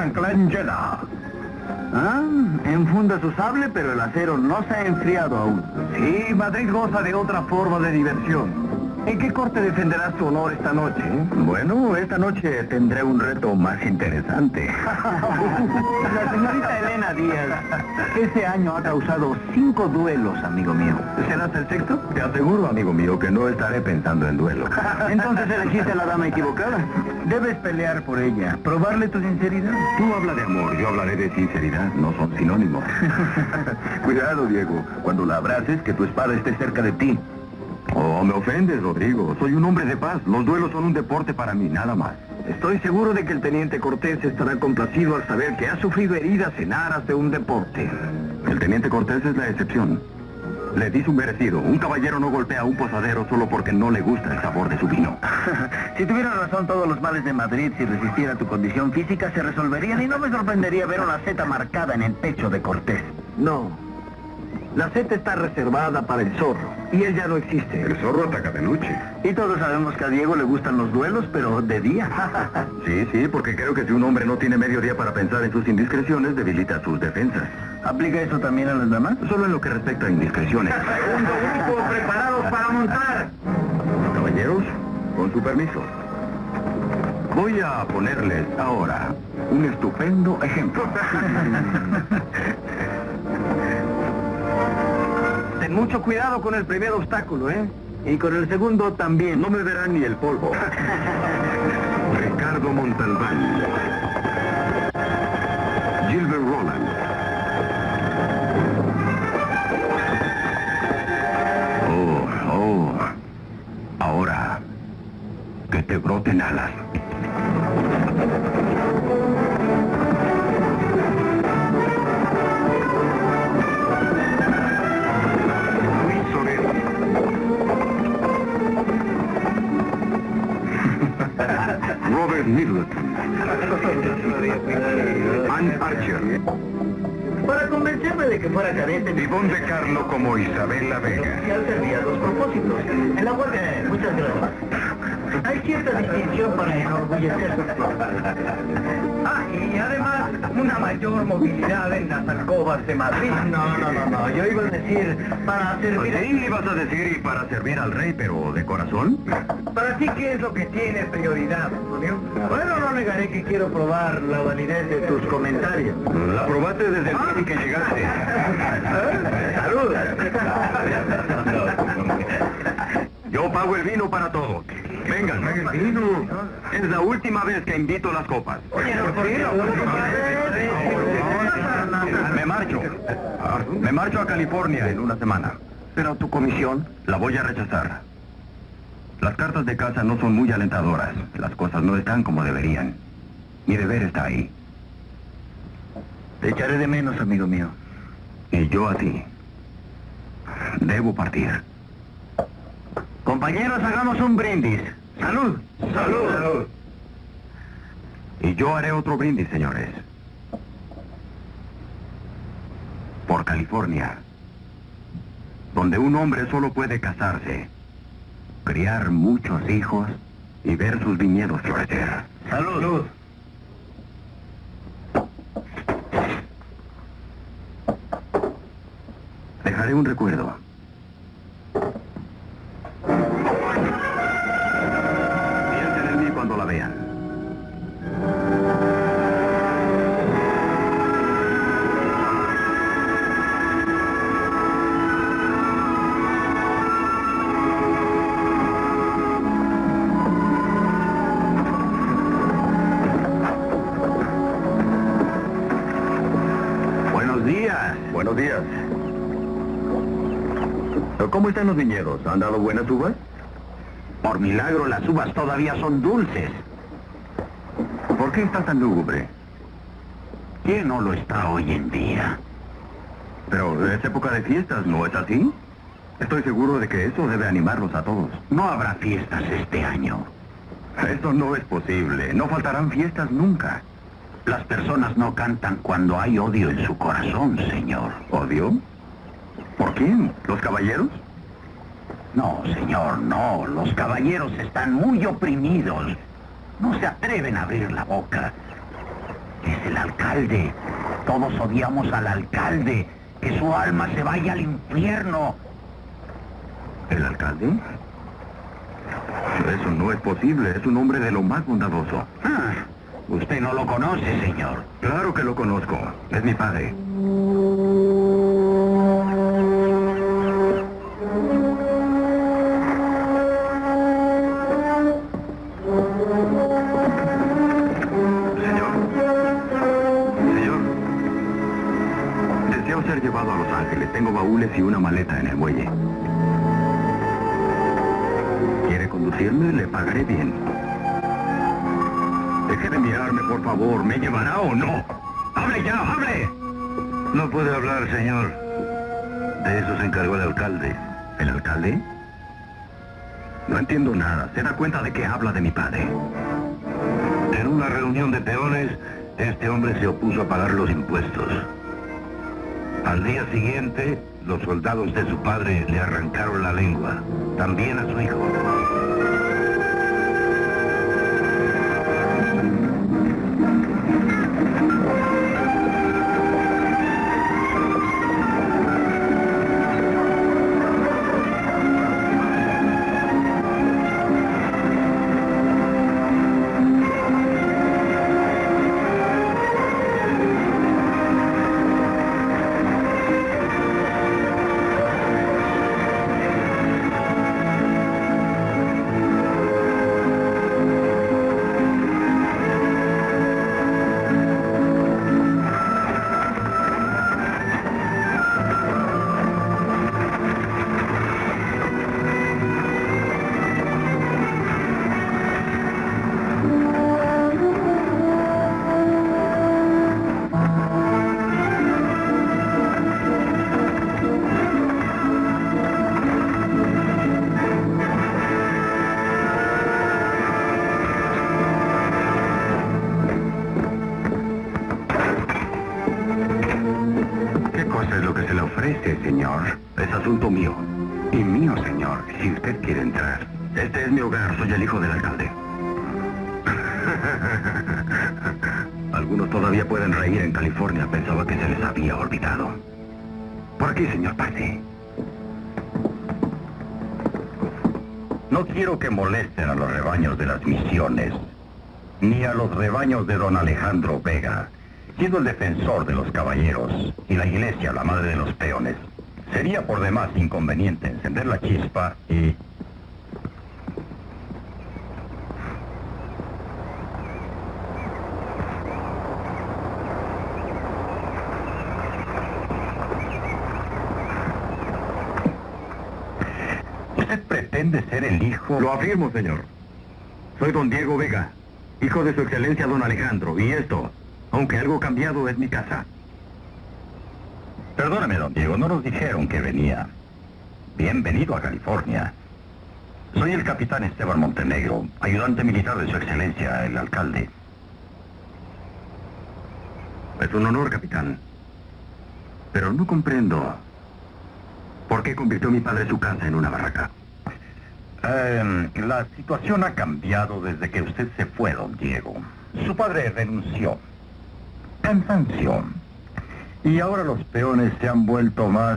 Angela. Ah, enfunda su sable, pero el acero no se ha enfriado aún. Sí, Madrid goza de otra forma de diversión. ¿En qué corte defenderás tu honor esta noche? Bueno, esta noche tendré un reto más interesante. La señorita Elena Díaz este año ha causado 5 duelos, amigo mío. ¿Serás el sexto? Te aseguro, amigo mío, que no estaré pensando en duelo. Entonces elegiste a la dama equivocada. Debes pelear por ella, probarle tu sinceridad. Tú habla de amor, yo hablaré de sinceridad, no son sinónimos. Cuidado, Diego, cuando la abraces, que tu espada esté cerca de ti. Oh, me ofendes, Rodrigo. Soy un hombre de paz. Los duelos son un deporte para mí, nada más. Estoy seguro de que el teniente Cortés estará complacido al saber que ha sufrido heridas en aras de un deporte. El teniente Cortés es la excepción. Le di su merecido. Un caballero no golpea a un posadero solo porque no le gusta el sabor de su vino. Si tuviera razón, todos los males de Madrid, si resistiera tu condición física, se resolverían y no me sorprendería ver una Z marcada en el pecho de Cortés. No. La Z está reservada para el zorro, y él ya no existe. El zorro ataca de noche. Y todos sabemos que a Diego le gustan los duelos, pero de día. Sí, porque creo que si un hombre no tiene medio día para pensar en sus indiscreciones, debilita sus defensas. ¿Aplica eso también a las damas? Solo en lo que respecta a indiscreciones. ¡Segundo grupo, preparados para montar! Caballeros, con su permiso. Voy a ponerles ahora un estupendo ejemplo. Ten mucho cuidado con el primer obstáculo, ¿eh? Y con el segundo también. No me verán ni el polvo. Ricardo Montalbán. Gilbert Roland. Oh. Ahora, que te broten alas. Robert Middleton. Ann Archer. Para convencerme de que fuera cadete... Ivonne de Carlo como Isabela Vega. Ya servía a dos propósitos. En la guardia, muchas gracias. Hay cierta distinción para enorgullecerse. Y además, una mayor movilidad en las alcobas de Madrid. No. Yo iba a decir, para servir... Sí, ibas a decir, y para servir al rey, pero ¿de corazón? Para ti, ¿qué es lo que tiene prioridad, Antonio? Bueno, no negaré que quiero probar la validez de tus comentarios. La probaste desde el día en que llegaste. ¡Salud! Yo pago el vino para todos. Vengan. El vino. Es la última vez que invito las copas. Oye, ¿por qué? Me marcho a California en una semana. Pero tu comisión la voy a rechazar. Las cartas de casa no son muy alentadoras. Las cosas no están como deberían. Mi deber está ahí. Te echaré de menos, amigo mío. Y yo a ti. Debo partir. Compañeros, hagamos un brindis. ¡Salud! ¡Salud! Y yo haré otro brindis, señores. Por California, donde un hombre solo puede casarse, criar muchos hijos y ver sus viñedos florecer. ¡Salud! Dejaré un recuerdo. Piensen en mí cuando la vean. Buenos días. ¿Cómo están los viñedos? ¿Han dado buenas uvas? Por milagro, las uvas todavía son dulces. ¿Por qué está tan lúgubre? ¿Quién no lo está hoy en día? Pero es época de fiestas, ¿no es así? Estoy seguro de que eso debe animarlos a todos. No habrá fiestas este año. Eso no es posible. No faltarán fiestas nunca. Las personas no cantan cuando hay odio en su corazón, señor. ¿Odio? ¿Por quién? ¿Los caballeros? No, señor, no. Los caballeros están muy oprimidos. No se atreven a abrir la boca. Es el alcalde. Todos odiamos al alcalde. Que su alma se vaya al infierno. ¿El alcalde? Eso no es posible. Es un hombre de lo más bondadoso. Usted no lo conoce, señor. Claro que lo conozco. Es mi padre. Deseo ser llevado a Los Ángeles. Tengo baúles y una maleta en el muelle. ¿Quiere conducirme? Le pagaré bien. Deje de mirarme, por favor. ¿Me llevará o no? ¡Hable ya, hable! No puede hablar, señor. De eso se encargó el alcalde. ¿El alcalde? No entiendo nada. ¿Se da cuenta de que habla de mi padre? En una reunión de peones, este hombre se opuso a pagar los impuestos. Al día siguiente, los soldados de su padre le arrancaron la lengua. También a su hijo. Señor, es asunto mío. Y mío, señor, si usted quiere entrar. Este es mi hogar, soy el hijo del alcalde. Algunos todavía pueden reír en California. Pensaba que se les había olvidado. Por aquí, señor, pase. No quiero que molesten a los rebaños de las misiones, ni a los rebaños de don Alejandro Vega. Siendo el defensor de los caballeros y la iglesia la madre de los peones, sería por demás inconveniente encender la chispa y... ¿Usted pretende ser el hijo? Lo afirmo, señor. Soy don Diego Vega, hijo de su excelencia don Alejandro, y esto, aunque algo cambiado, es mi casa. Perdóname, don Diego, no nos dijeron que venía. Bienvenido a California. Soy el capitán Esteban Montenegro, ayudante militar de su excelencia, el alcalde. Es un honor, capitán. Pero no comprendo por qué convirtió mi padre su casa en una barraca. La situación ha cambiado desde que usted se fue, don Diego. Su padre renunció. Cansancio. Y ahora los peones se han vuelto más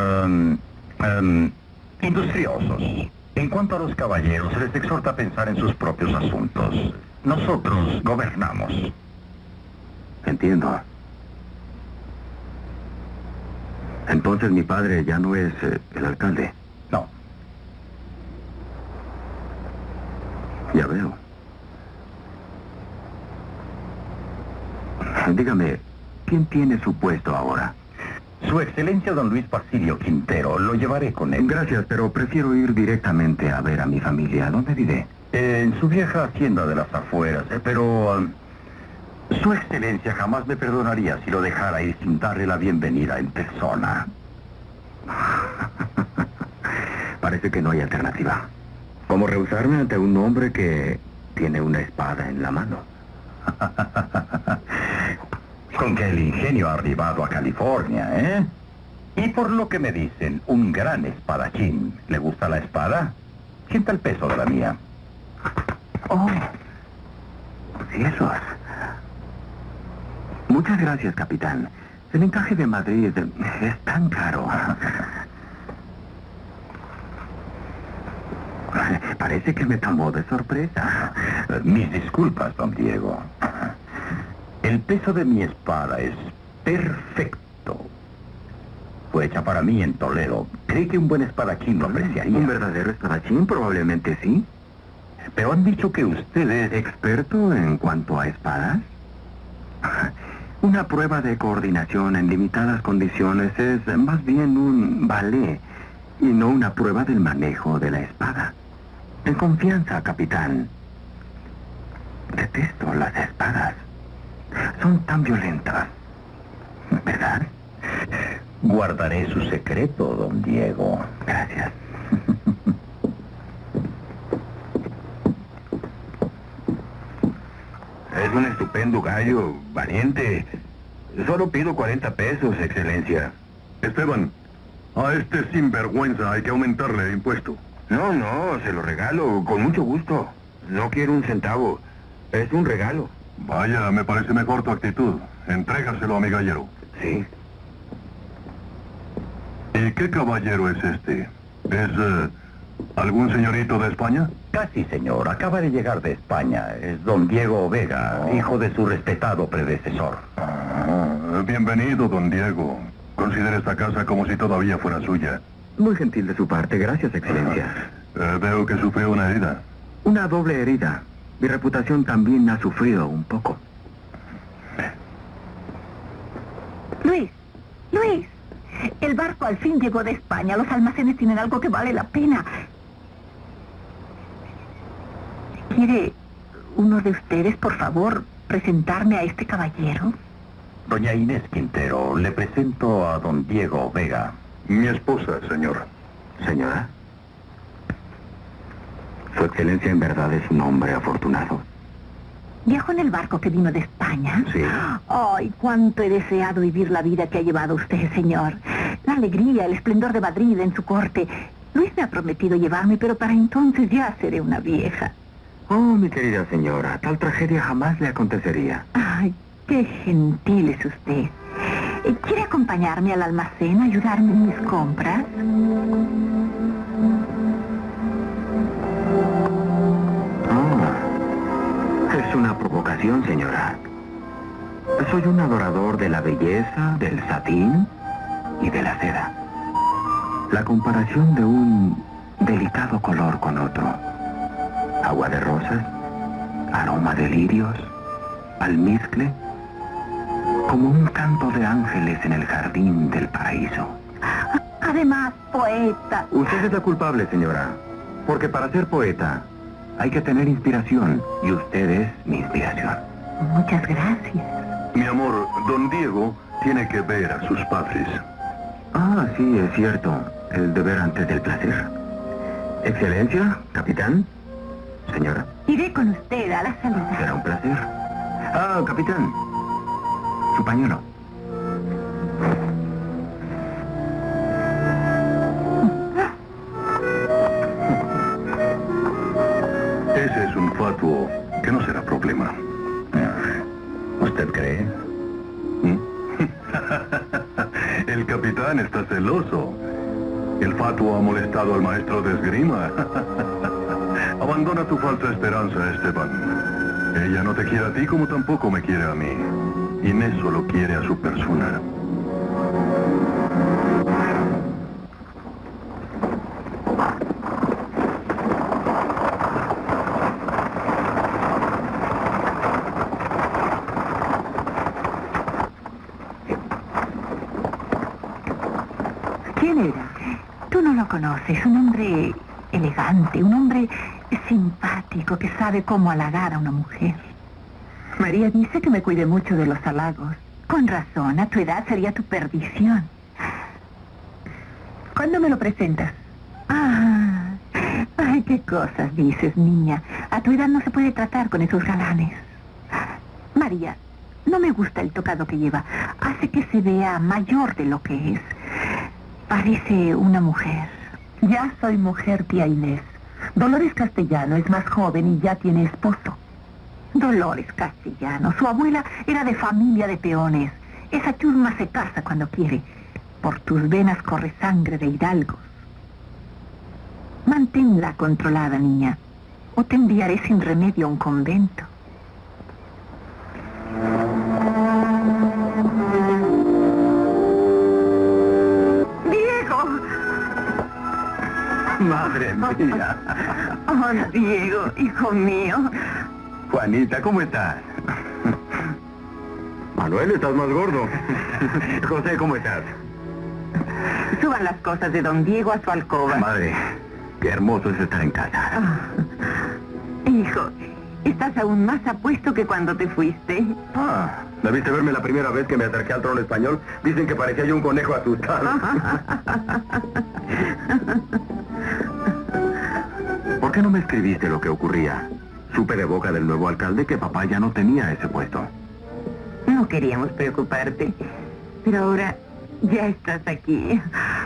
industriosos. En cuanto a los caballeros, se les exhorta a pensar en sus propios asuntos. Nosotros gobernamos. Entiendo. Entonces mi padre ya no es el alcalde. No. Ya veo. Dígame, ¿quién tiene su puesto ahora? Su excelencia don Luis Basilio Quintero. Lo llevaré con él. Gracias, pero prefiero ir directamente a ver a mi familia. ¿Dónde vive? En su vieja hacienda de las afueras, pero... su excelencia jamás me perdonaría si lo dejara ir sin darle la bienvenida en persona. Parece que no hay alternativa. ¿Cómo rehusarme ante un hombre que tiene una espada en la mano? Con que el ingenio ha arribado a California, ¿eh? Y por lo que me dicen, un gran espadachín. ¿Le gusta la espada? Sienta el peso de la mía. Oh, sí, eso es. Muchas gracias, capitán. El encaje de Madrid es tan caro. Parece que me tomó de sorpresa. Mis disculpas, don Diego. El peso de mi espada es perfecto. Fue hecha para mí en Toledo. Creí que un buen espadachín lo apreciaría. ¿Un verdadero espadachín? Probablemente sí. Pero han dicho que usted es... ¿Experto en cuanto a espadas? Una prueba de coordinación en limitadas condiciones es más bien un ballet y no una prueba del manejo de la espada. En confianza, capitán. Detesto las espadas. Son tan violentas, ¿verdad? Guardaré su secreto, don Diego. Gracias. Es un estupendo gallo, valiente. Solo pido 40 pesos, excelencia. Esteban, a este sinvergüenza hay que aumentarle el impuesto. No, se lo regalo, con mucho gusto. No quiero un centavo. Es un regalo. Vaya, me parece mejor tu actitud. Entrégaselo a mi gallero. Sí. ¿Y qué caballero es este? ¿Es algún señorito de España? Casi, señor. Acaba de llegar de España. Es don Diego Vega, hijo de su respetado predecesor. Bienvenido, don Diego. Considere esta casa como si todavía fuera suya. Muy gentil de su parte. Gracias, excelencia. Veo que sufrió una herida. Una doble herida. Mi reputación también ha sufrido un poco. Luis, el barco al fin llegó de España. Los almacenes tienen algo que vale la pena. ¿Quiere uno de ustedes, por favor, presentarme a este caballero? Doña Inés Quintero, le presento a don Diego Vega. Mi esposa, señor. Señora, Su Excelencia en verdad es un hombre afortunado. ¿Viajó en el barco que vino de España? Sí. ¡Ay, cuánto he deseado vivir la vida que ha llevado usted, señor! La alegría, el esplendor de Madrid en su corte. Luis me ha prometido llevarme, pero para entonces ya seré una vieja. Oh, mi querida señora, tal tragedia jamás le acontecería. ¡Ay, qué gentil es usted! ¿Quiere acompañarme al almacén, ayudarme en mis compras? Es una provocación, señora. Soy un adorador de la belleza, del satín y de la seda. La comparación de un delicado color con otro. Agua de rosas, aroma de lirios, almizcle, como un canto de ángeles en el jardín del paraíso. Además, poeta. Usted es la culpable, señora, porque para ser poeta hay que tener inspiración, y usted es mi inspiración. Muchas gracias. Mi amor, don Diego tiene que ver a sus padres. Ah, sí, es cierto. El deber antes del placer. Excelencia, capitán, señora. Iré con usted a la salida. Será un placer. Ah, capitán. Su pañuelo. Ese es un fatuo que no será problema. ¿Usted cree? El capitán está celoso. El fatuo ha molestado al maestro de esgrima. Abandona tu falsa esperanza, Esteban. Ella no te quiere a ti como tampoco me quiere a mí. Inés solo quiere a su persona. ¿Quién era? Tú no lo conoces. Un hombre elegante, un hombre simpático que sabe cómo halagar a una mujer. María dice que me cuide mucho de los halagos. Con razón, a tu edad sería tu perdición. ¿Cuándo me lo presentas? Ay, qué cosas dices, niña. A tu edad no se puede tratar con esos galanes. María, no me gusta el tocado que lleva. Hace que se vea mayor de lo que es. Parece una mujer. Ya soy mujer, tía Inés. Dolores Castellano es más joven y ya tiene esposo. Dolores Castellano. Su abuela era de familia de peones. Esa chusma se casa cuando quiere. Por tus venas corre sangre de hidalgos. Manténla controlada, niña, o te enviaré sin remedio a un convento. ¡Diego! Madre mía. Oh, Diego, hijo mío. Juanita, ¿cómo estás? Manuel, estás más gordo. José, ¿cómo estás? Suban las cosas de don Diego a su alcoba. Madre, qué hermoso es estar en casa. Hijo, estás aún más apuesto que cuando te fuiste. ¿La viste verme la primera vez que me acerqué al trono español? Dicen que parecía yo un conejo asustado. ¿Por qué no me escribiste lo que ocurría? Supe de boca del nuevo alcalde que papá ya no tenía ese puesto. No queríamos preocuparte, pero ahora ya estás aquí.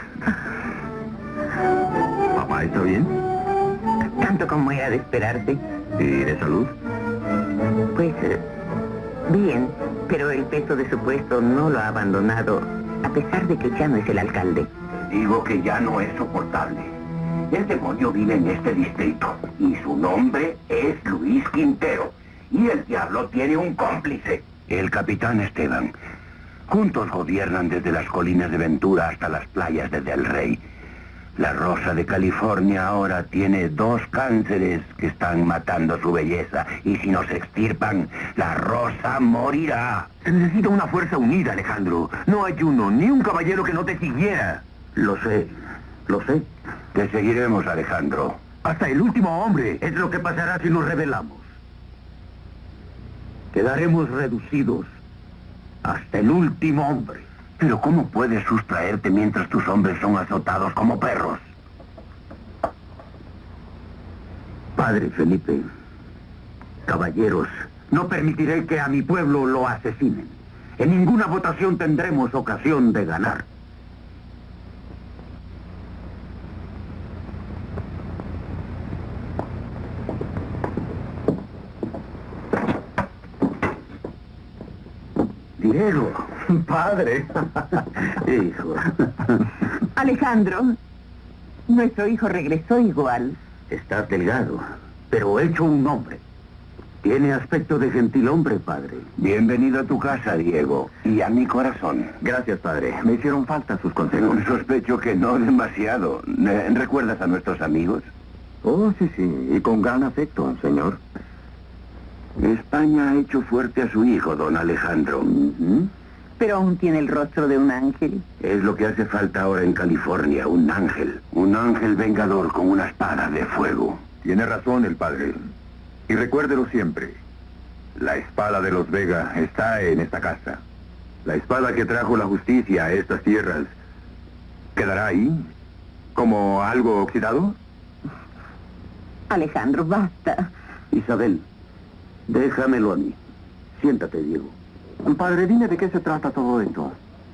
¿Papá está bien? Tanto como era de esperarte. ¿Y de salud? Pues, bien, pero el peso de su puesto no lo ha abandonado, a pesar de que ya no es el alcalde. Digo que ya no es soportable. El demonio vive en este distrito y su nombre es Luis Quintero. Y el diablo tiene un cómplice. El capitán Esteban. Juntos gobiernan desde las colinas de Ventura hasta las playas de Del Rey. La rosa de California ahora tiene 2 cánceres que están matando su belleza. Y si nos extirpan, la rosa morirá. Se necesita una fuerza unida, Alejandro. No hay uno, ni un caballero que no te siguiera. Lo sé. Te seguiremos, Alejandro. Hasta el último hombre es lo que pasará si nos rebelamos. Quedaremos reducidos hasta el último hombre. Pero ¿cómo puedes sustraerte mientras tus hombres son azotados como perros? Padre Felipe, caballeros, no permitiré que a mi pueblo lo asesinen. En ninguna votación tendremos ocasión de ganar. Diego, padre. Hijo. Alejandro, nuestro hijo regresó igual. Estás delgado, pero hecho un hombre. Tiene aspecto de gentilhombre, padre. Bienvenido a tu casa, Diego, y a mi corazón. Gracias, padre. Me hicieron falta sus consejos. Sospecho que no demasiado. ¿Recuerdas a nuestros amigos? Oh, sí, y con gran afecto, señor. España ha hecho fuerte a su hijo, don Alejandro. Pero aún tiene el rostro de un ángel. Es lo que hace falta ahora en California, un ángel. Un ángel vengador con una espada de fuego. Tiene razón el padre. Y recuérdelo siempre. La espada de los Vega está en esta casa. La espada que trajo la justicia a estas tierras ¿quedará ahí? ¿Como algo oxidado? Alejandro, basta. Isabel, déjamelo a mí. Siéntate, Diego. Padre, dime de qué se trata todo esto.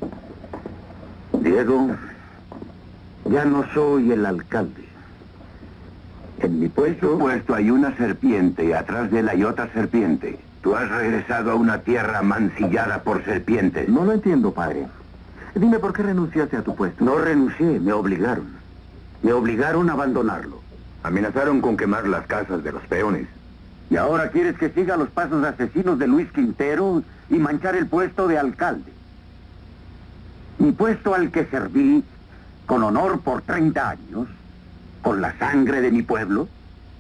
Diego, ya no soy el alcalde. En mi puesto hay una serpiente y atrás de él hay otra serpiente. Tú has regresado a una tierra mancillada por serpientes. No lo entiendo, padre. Dime por qué renunciaste a tu puesto. No renuncié, me obligaron. Me obligaron a abandonarlo. Amenazaron con quemar las casas de los peones. ¿Y ahora quieres que siga los pasos asesinos de Luis Quintero y manchar el puesto de alcalde? Mi puesto al que serví con honor por 30 años, con la sangre de mi pueblo.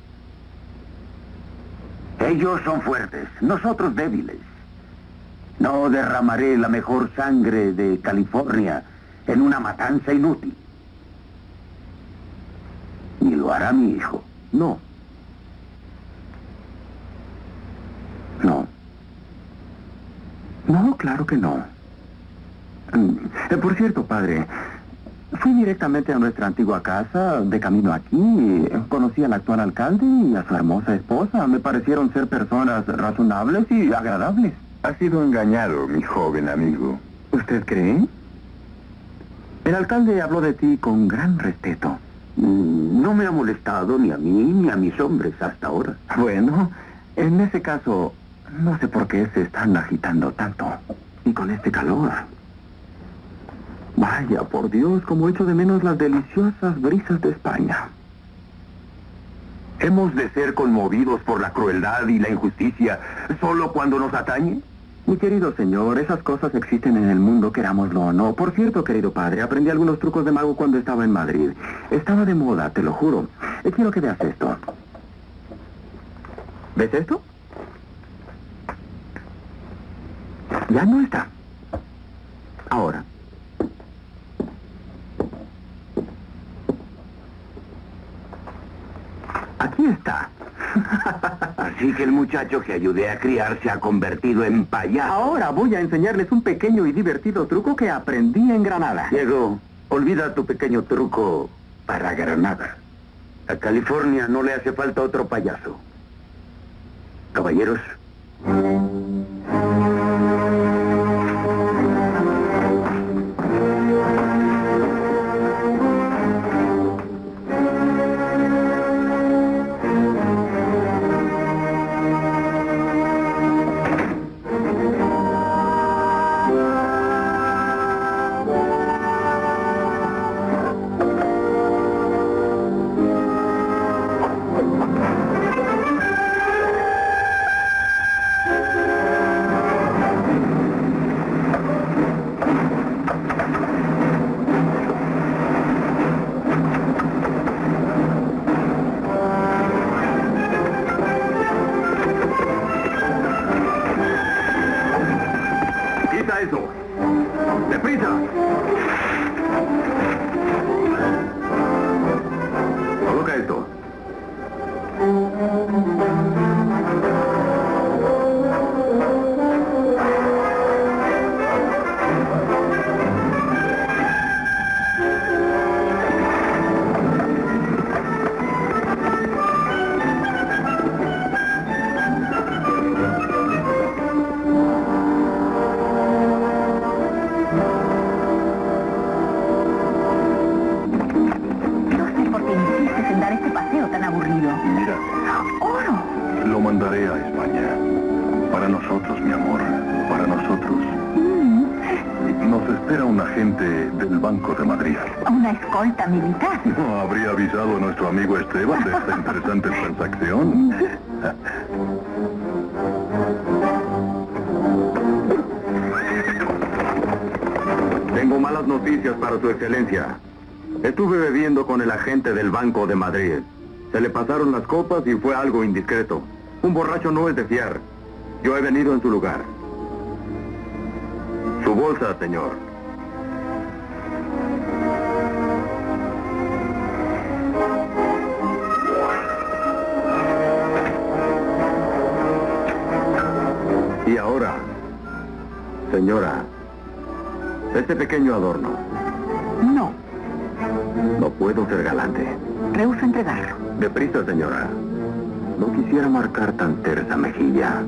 Ellos son fuertes, nosotros débiles. No derramaré la mejor sangre de California en una matanza inútil. Ni lo hará mi hijo. No. No, claro que no. Por cierto, padre, fui directamente a nuestra antigua casa, de camino aquí. Conocí al actual alcalde y a su hermosa esposa. Me parecieron ser personas razonables y agradables. Ha sido engañado, mi joven amigo. ¿Usted cree? El alcalde habló de ti con gran respeto. No me ha molestado ni a mí ni a mis hombres hasta ahora. Bueno, En ese caso, no sé por qué se están agitando tanto. Y con este calor. Vaya, por Dios, cómo echo de menos las deliciosas brisas de España. ¿Hemos de ser conmovidos por la crueldad y la injusticia solo cuando nos atañe? Mi querido señor, esas cosas existen en el mundo, querámoslo o no. Por cierto, querido padre, aprendí algunos trucos de mago cuando estaba en Madrid. Estaba de moda, te lo juro. Quiero que veas esto. ¿Ves esto? Ya no está. Ahora. Aquí está. Así que el muchacho que ayudé a criar se ha convertido en payaso. Ahora voy a enseñarles un pequeño y divertido truco que aprendí en Granada. Diego, olvida tu pequeño truco para Granada. A California no le hace falta otro payaso. Caballeros. Eso. ¡Deprisa! Coloca esto. Mira, ¡Oro! lo mandaré a España. Para nosotros, mi amor, para nosotros. Nos espera un agente del Banco de Madrid. Una escolta militar. No habría avisado a nuestro amigo Esteban de esta interesante transacción. Tengo malas noticias para su excelencia. Estuve bebiendo con el agente del Banco de Madrid. Se le pasaron las copas y fue algo indiscreto. Un borracho no es de fiar. Yo he venido en su lugar. Su bolsa, señor. Y ahora, señora, este pequeño adorno. No, No puedo ser galante. rehúso entregarlo. Deprisa, señora. No quisiera marcar tan tersa mejilla.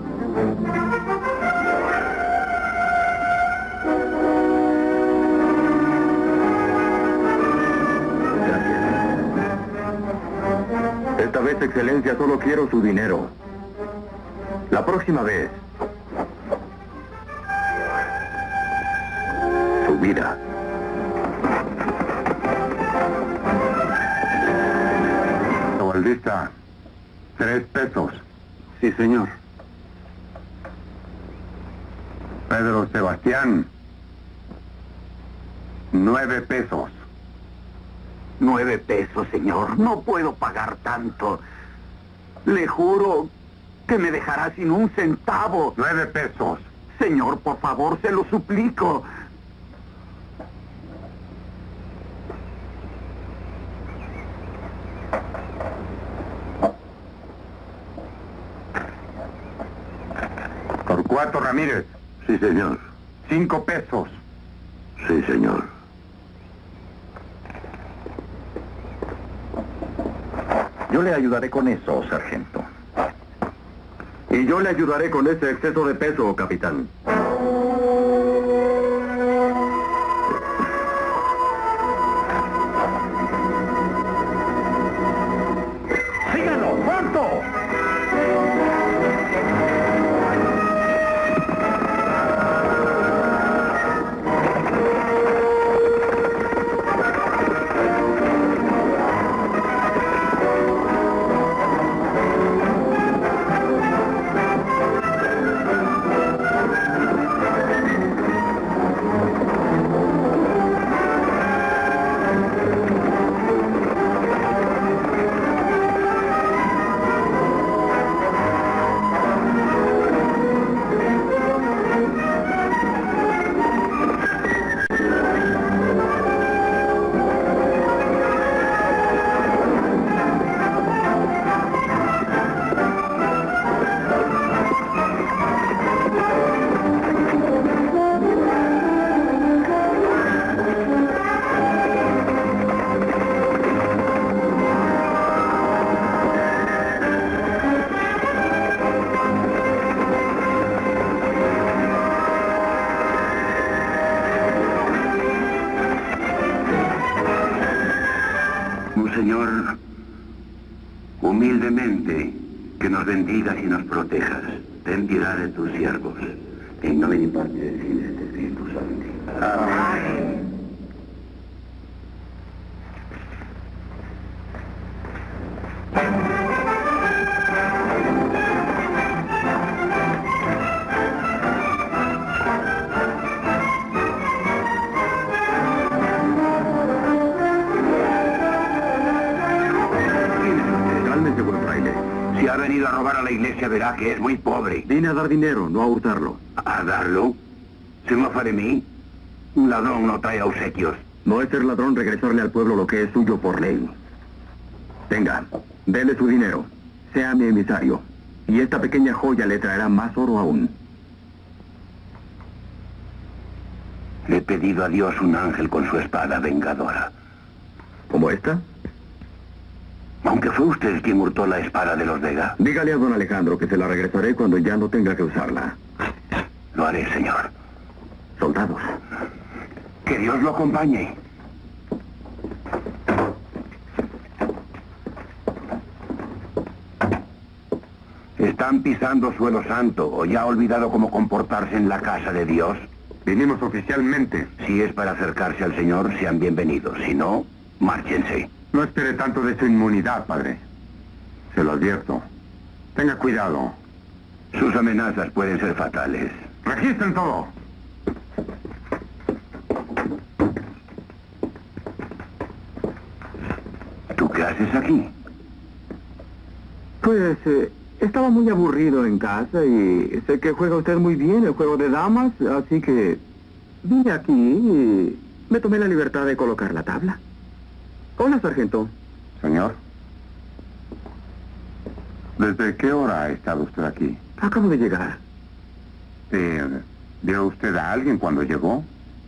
Gracias. Esta vez, excelencia, solo quiero su dinero. La próxima vez, su vida. Lista. 3 pesos. Sí, señor. Pedro Sebastián. 9 pesos. 9 pesos, señor. No puedo pagar tanto. Le juro que me dejará sin un centavo. 9 pesos. Señor, por favor, se lo suplico. Torcuato Ramírez. Sí, señor. 5 pesos. Sí, señor. Yo le ayudaré con eso, sargento. Y yo le ayudaré con ese exceso de peso, capitán. ¡Síganlo! ¡Pronto! Señor, humildemente, que nos bendigas y nos protejas. Ten piedad de tus siervos. En nombre y parte del Hijo y del Espíritu Santo. Amén. Si ha venido a robar a la iglesia, verá que es muy pobre. Vine a dar dinero, no a hurtarlo. ¿A darlo? ¿Se mofa de mí? Un ladrón no trae obsequios. No es ser ladrón regresarle al pueblo lo que es suyo por ley. Tenga, dele su dinero. Sea mi emisario. Y esta pequeña joya le traerá más oro aún. Le he pedido a Dios un ángel con su espada vengadora. ¿Como esta? Aunque fue usted quien hurtó la espada de los Vega. Dígale a don Alejandro que se la regresaré cuando ya no tenga que usarla. Lo haré, señor. Soldados. Que Dios lo acompañe. ¿Están pisando suelo santo o ya ha olvidado cómo comportarse en la casa de Dios? Vinimos oficialmente. Si es para acercarse al Señor, sean bienvenidos. Si no, márchense. No espere tanto de su inmunidad, padre. Se lo advierto. Tenga cuidado. Sus amenazas pueden ser fatales. ¡Registren todo! ¿Tú qué haces aquí? Pues, estaba muy aburrido en casa y sé que juega usted muy bien el juego de damas, así que vine aquí y me tomé la libertad de colocar la tabla. Hola, sargento. Señor. ¿Desde qué hora ha estado usted aquí? Acabo de llegar. ¿Vio usted a alguien cuando llegó?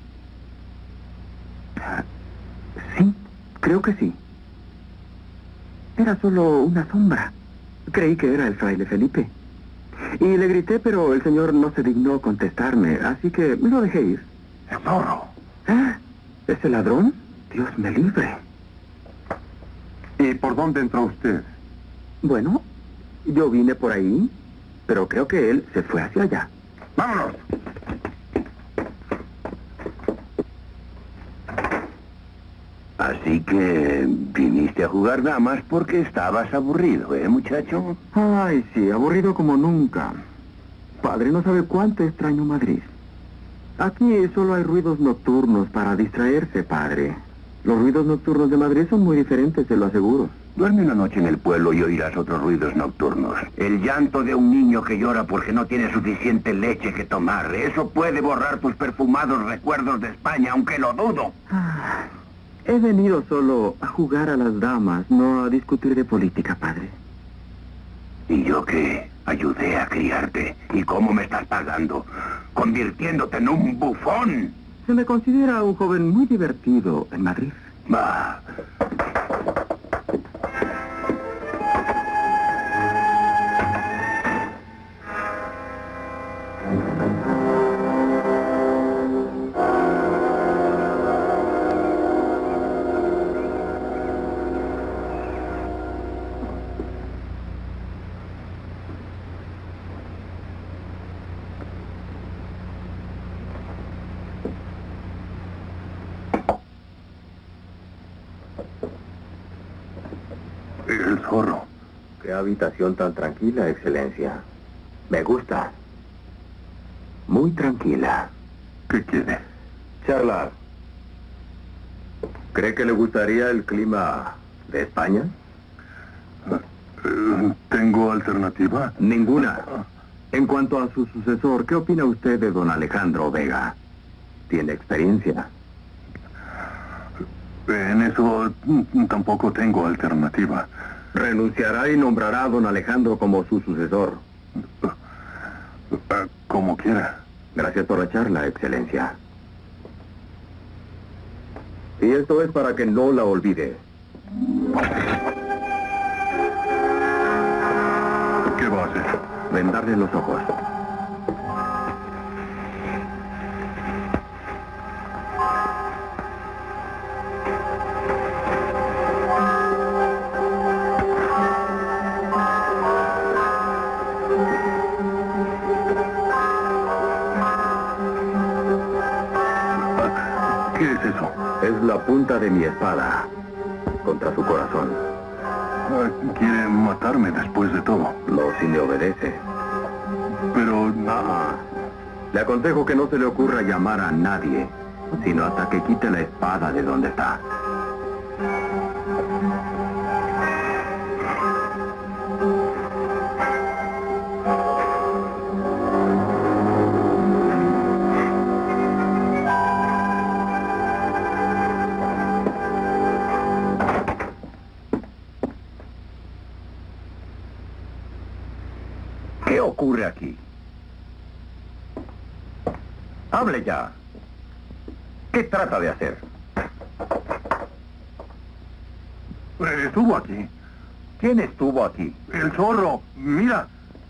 Sí, creo que sí. Era solo una sombra. Creí que era el fraile Felipe. Y le grité, pero el señor no se dignó contestarme, así que lo dejé ir. ¡El zorro! ¿Eh? ¿Ese ladrón? Dios me libre. ¿Y por dónde entró usted? Bueno, yo vine por ahí, pero creo que él se fue hacia allá. ¡Vámonos! Así que viniste a jugar damas porque estabas aburrido, muchacho? Ay, sí, aburrido como nunca. Padre, no sabe cuánto extraño Madrid. Aquí solo hay ruidos nocturnos para distraerse, padre. Los ruidos nocturnos de Madrid son muy diferentes, se lo aseguro. Duerme una noche en el pueblo y oirás otros ruidos nocturnos. El llanto de un niño que llora porque no tiene suficiente leche que tomar. Eso puede borrar tus perfumados recuerdos de España, aunque lo dudo. He venido solo a jugar a las damas, no a discutir de política, padre. ¿Y yo qué? Ayudé a criarte. ¿Y cómo me estás pagando? ¿Convirtiéndote en un bufón? Se me considera un joven muy divertido en Madrid. Va. El zorro. Qué habitación tan tranquila, excelencia. Me gusta. Muy tranquila. ¿Qué quiere? Charlar. ¿Cree que le gustaría el clima de España? ¿Tengo alternativa? Ninguna. En cuanto a su sucesor, ¿qué opina usted de don Alejandro Vega? ¿Tiene experiencia? En eso tampoco tengo alternativa. Renunciará y nombrará a don Alejandro como su sucesor. Como quiera. Gracias por la charla, excelencia. Y esto es para que no la olvide. ¿Qué va a hacer? Vendarle los ojos. ¿Qué es eso? Es la punta de mi espada contra su corazón. Quiere matarme después de todo. No, si me obedece. Pero... Le aconsejo que no se le ocurra llamar a nadie, sino hasta que quite la espada de donde está. ¿Qué ocurre aquí? Hable ya. ¿Qué trata de hacer? Estuvo aquí. ¿Quién estuvo aquí? El zorro. Mira.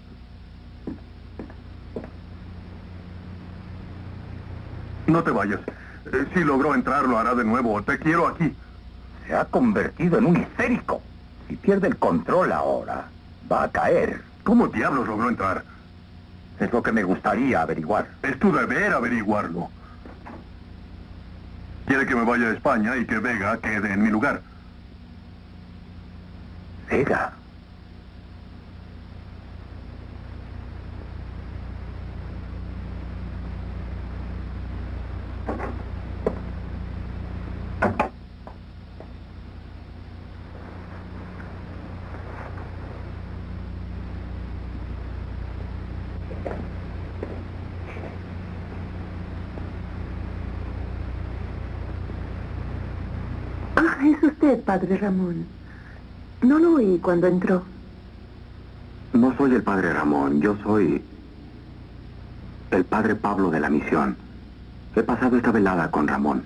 No te vayas. Si logró entrar, lo hará de nuevo. Te quiero aquí. Se ha convertido en un histérico. Si pierde el control ahora, va a caer. ¿Cómo diablos logró entrar? Es lo que me gustaría averiguar. Es tu deber averiguarlo. Quiere que me vaya a España y que Vega quede en mi lugar. ¿Vega? Es usted, padre Ramón. No lo oí cuando entró. No soy el padre Ramón, yo soy el padre Pablo de la misión. He pasado esta velada con Ramón.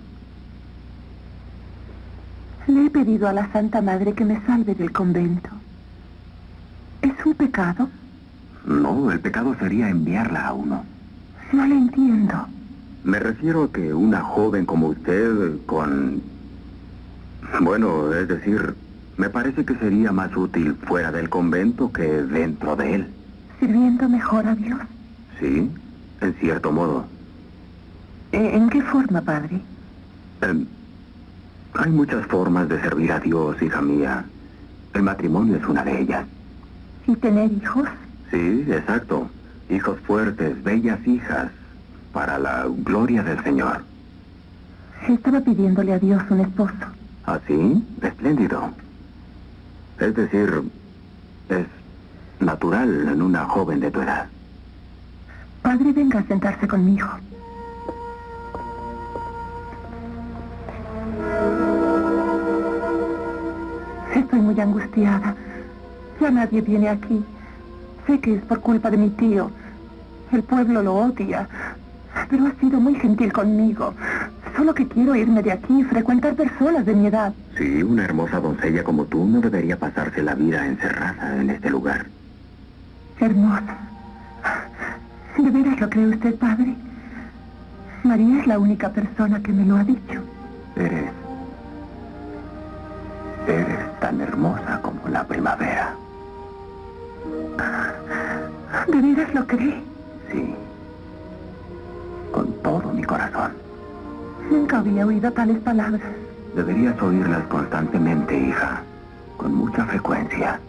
Le he pedido a la Santa Madre que me salve del convento. ¿Es un pecado? No, el pecado sería enviarla a uno. No le entiendo. Me refiero a que una joven como usted con... Bueno, es decir, me parece que sería más útil fuera del convento que dentro de él. ¿Sirviendo mejor a Dios? Sí, en cierto modo. ¿En qué forma, padre? Hay muchas formas de servir a Dios, hija mía. El matrimonio es una de ellas. ¿Y tener hijos? Sí, exacto. Hijos fuertes, bellas hijas, para la gloria del Señor. Estaba pidiéndole a Dios un esposo. ¿Ah, sí? Espléndido. Es decir, es natural en una joven de tu edad. Padre, venga a sentarse conmigo. Estoy muy angustiada. Ya nadie viene aquí. Sé que es por culpa de mi tío. El pueblo lo odia. Pero ha sido muy gentil conmigo. Solo que quiero irme de aquí y frecuentar personas de mi edad. Sí, una hermosa doncella como tú no debería pasarse la vida encerrada en este lugar. Hermosa. ¿De veras lo cree usted, padre? María es la única persona que me lo ha dicho. Eres tan hermosa como la primavera. ¿De veras lo cree? Sí. Con todo mi corazón. Nunca había oído tales palabras. Deberías oírlas constantemente, hija. Con mucha frecuencia.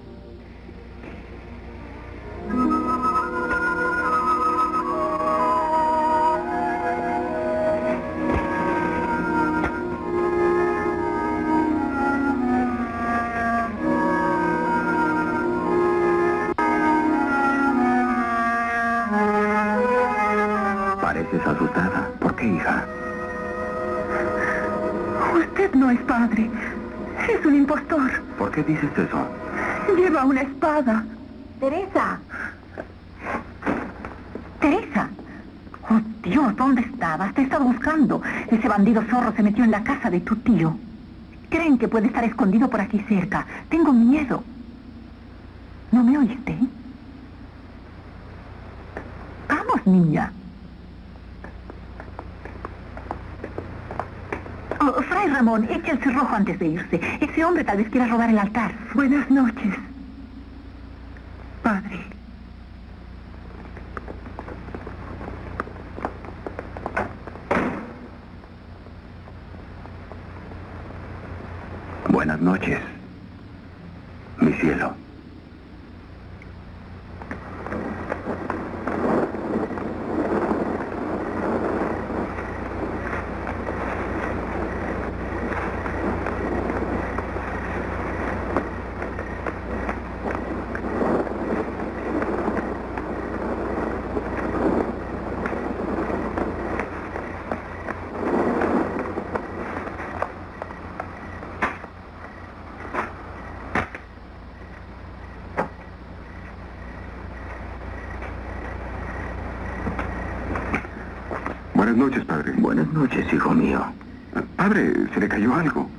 Pareces asustada. ¿Por qué, hija? Usted no es padre. Es un impostor. ¿Por qué dices eso? Lleva una espada. Teresa. Teresa. Oh, Dios, ¿dónde estabas? Te estaba buscando. Ese bandido zorro se metió en la casa de tu tío. Creen que puede estar escondido por aquí cerca. Tengo miedo. ¿No me oíste? Vamos, niña. Oh, Fray Ramón, eche el cerrojo antes de irse. Ese hombre tal vez quiera robar el altar. Buenas noches, padre. Buenas noches, mi cielo. Buenas noches, padre. Buenas noches, hijo mío. Padre, ¿se le cayó algo?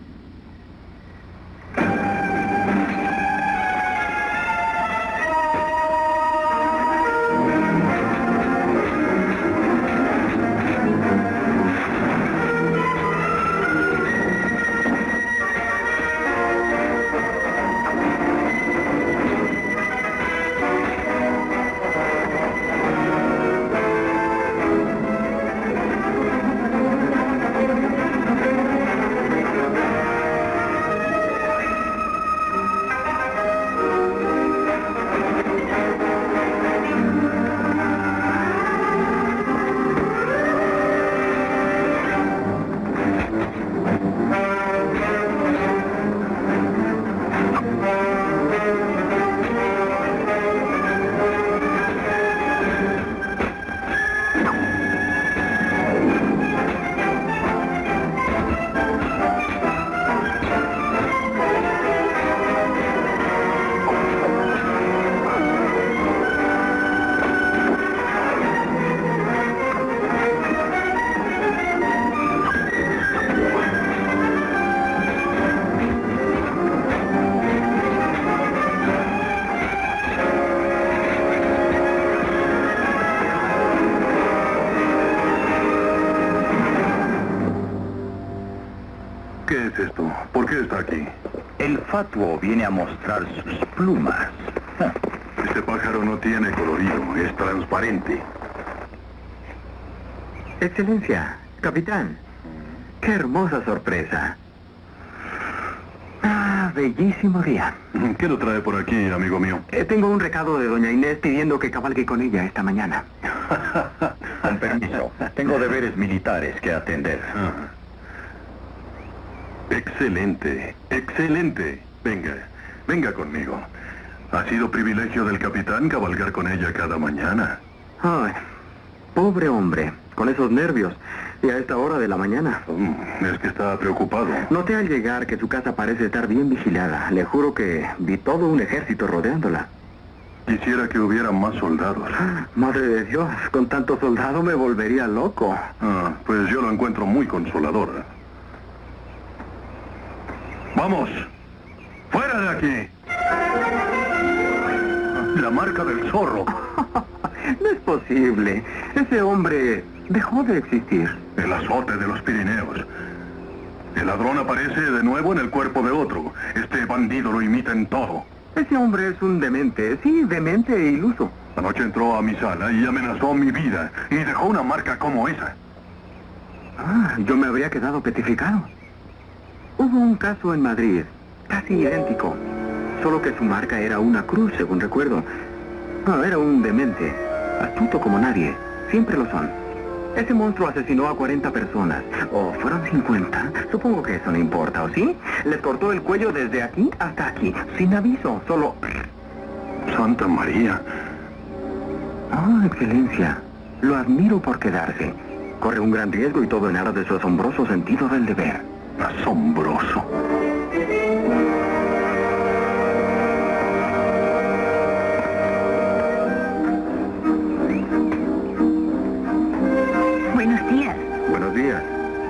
¿Qué es esto? ¿Por qué está aquí? El fatuo viene a mostrar sus plumas. Este pájaro no tiene colorido, es transparente. Excelencia, capitán. Qué hermosa sorpresa. Ah, bellísimo día. ¿Qué lo trae por aquí, amigo mío? Tengo un recado de doña Inés pidiendo que cabalgue con ella esta mañana. Con permiso, tengo deberes militares que atender. Excelente, excelente. Venga conmigo. Ha sido privilegio del capitán cabalgar con ella cada mañana. Ay, pobre hombre, con esos nervios. Y a esta hora de la mañana. Es que está preocupado. Noté al llegar que su casa parece estar bien vigilada. Le juro que vi todo un ejército rodeándola. Quisiera que hubiera más soldados. Madre de Dios, con tanto soldado me volvería loco. Pues yo lo encuentro muy consolador. ¡Vamos! ¡Fuera de aquí! La marca del zorro. No es posible. Ese hombre dejó de existir. El azote de los Pirineos. El ladrón aparece de nuevo en el cuerpo de otro. Este bandido lo imita en todo. Ese hombre es un demente. Sí, demente e iluso. Anoche entró a mi sala y amenazó mi vida. Y dejó una marca como esa. Yo me habría quedado petrificado. Hubo un caso en Madrid, casi idéntico. Solo que su marca era una cruz, según recuerdo. Era un demente. Astuto como nadie. Siempre lo son. Ese monstruo asesinó a 40 personas. ¿O fueron 50? Supongo que eso no importa, ¿o sí? Les cortó el cuello desde aquí hasta aquí. Sin aviso, solo... Santa María. Excelencia. Lo admiro por quedarse. Corre un gran riesgo y todo en aras de su asombroso sentido del deber. Asombroso. Buenos días. Buenos días.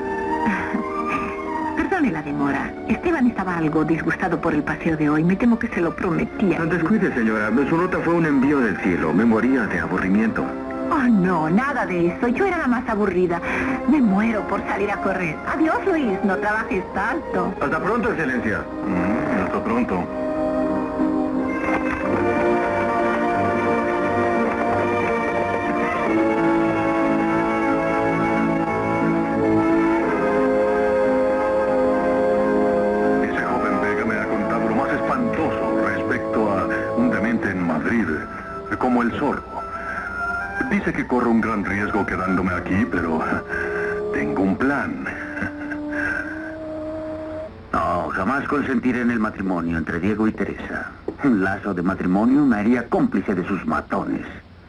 Perdone la demora. Esteban estaba algo disgustado por el paseo de hoy. Me temo que se lo prometía. No descuide, señora. Su nota fue un envío del cielo. Me moría de aburrimiento. Oh, no, nada de eso. Yo era la más aburrida. Me muero por salir a correr. Adiós, Luis. No trabajes tanto. Hasta pronto, excelencia. Hasta pronto. Ese joven sé que corro un gran riesgo quedándome aquí, pero tengo un plan. No, jamás consentiré en el matrimonio entre Diego y Teresa. Un lazo de matrimonio me haría cómplice de sus matones.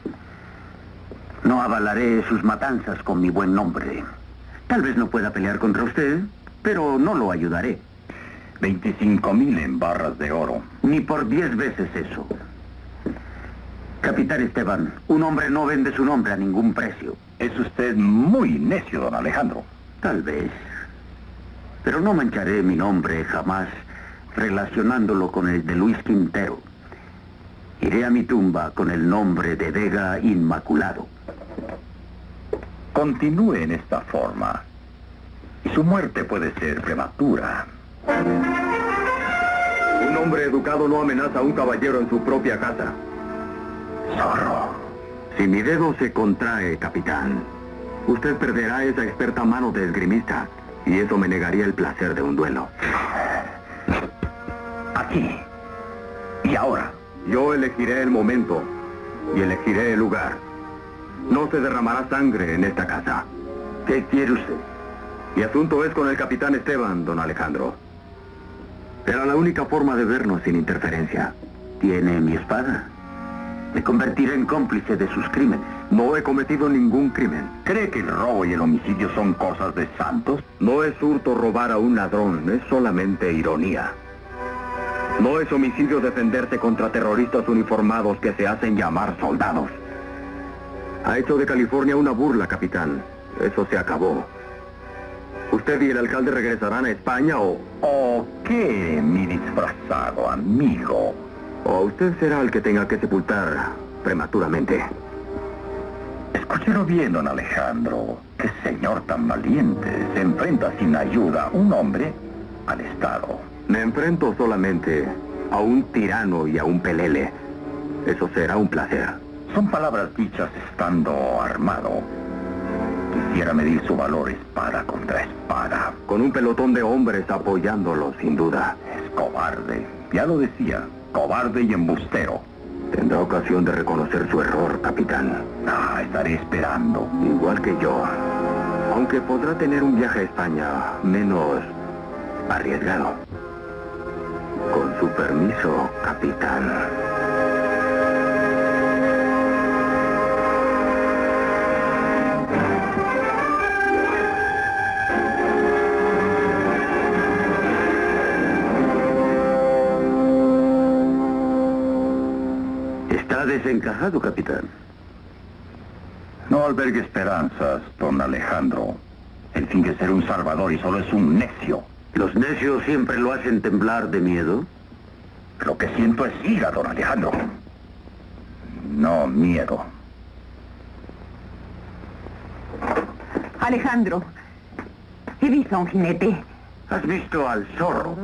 No avalaré sus matanzas con mi buen nombre. Tal vez no pueda pelear contra usted, pero no lo ayudaré. 25,000 en barras de oro. Ni por 10 veces eso. Capitán Esteban, un hombre no vende su nombre a ningún precio. Es usted muy necio, don Alejandro. Tal vez. Pero no mancharé mi nombre jamás relacionándolo con el de Luis Quintero. Iré a mi tumba con el nombre de Vega Inmaculado. Continúe en esta forma, y su muerte puede ser prematura. Un hombre educado no amenaza a un caballero en su propia casa. Zorro. Si mi dedo se contrae, capitán, usted perderá esa experta mano de esgrimista, y eso me negaría el placer de un duelo. Aquí. Y ahora. Yo elegiré el momento y elegiré el lugar. No se derramará sangre en esta casa. ¿Qué quiere usted? Mi asunto es con el capitán Esteban, don Alejandro. Era la única forma de vernos sin interferencia. ¿Tiene mi espada? Me convertiré en cómplice de sus crímenes. No he cometido ningún crimen. ¿Cree que el robo y el homicidio son cosas de santos? No es hurto robar a un ladrón, es solamente ironía. No es homicidio defenderse contra terroristas uniformados que se hacen llamar soldados. Ha hecho de California una burla, capitán. Eso se acabó. ¿Usted y el alcalde regresarán a España o...? ¿O qué, mi disfrazado amigo? O usted será el que tenga que sepultar prematuramente. Escúchelo bien, don Alejandro. Qué señor tan valiente. Se enfrenta sin ayuda un hombre al Estado. Me enfrento solamente a un tirano y a un pelele. Eso será un placer. Son palabras dichas estando armado. Quisiera medir su valor espada contra espada. Con un pelotón de hombres apoyándolo, sin duda. Es cobarde. Ya lo decía. Cobarde y embustero. Tendrá ocasión de reconocer su error, capitán. Estaré esperando. Igual que yo. Aunque podrá tener un viaje a España menos arriesgado. Con su permiso, capitán. Está desencajado, capitán. No albergue esperanzas, don Alejandro. Él finge ser un salvador y solo es un necio. ¿Los necios siempre lo hacen temblar de miedo? Lo que siento es ira, don Alejandro. No miedo. Alejandro, he visto a un jinete. ¿Has visto al zorro?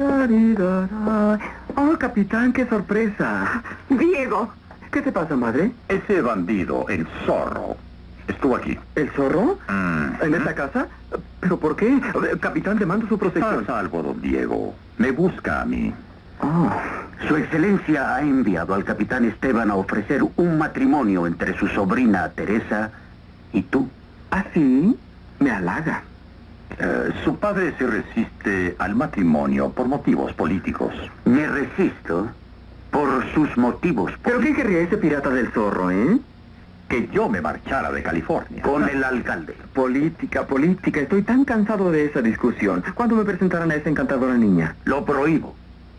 Oh, capitán, qué sorpresa. Diego. ¿Qué te pasa, madre? Ese bandido, el zorro, estuvo aquí. ¿El zorro? ¿En esta casa? ¿Pero por qué? Capitán, demando su protección. Está a salvo, don Diego. Me busca a mí. Oh, Su Excelencia ha enviado al capitán Esteban a ofrecer un matrimonio entre su sobrina Teresa y tú. ¿Ah, sí? Me halaga. Su padre se resiste al matrimonio por motivos políticos. Me resisto por sus motivos ¿Pero qué querría ese pirata del zorro, eh? Que yo me marchara de California. con el alcalde. Política. Estoy tan cansado de esa discusión. ¿Cuándo me presentarán a esa encantadora niña? Lo prohíbo.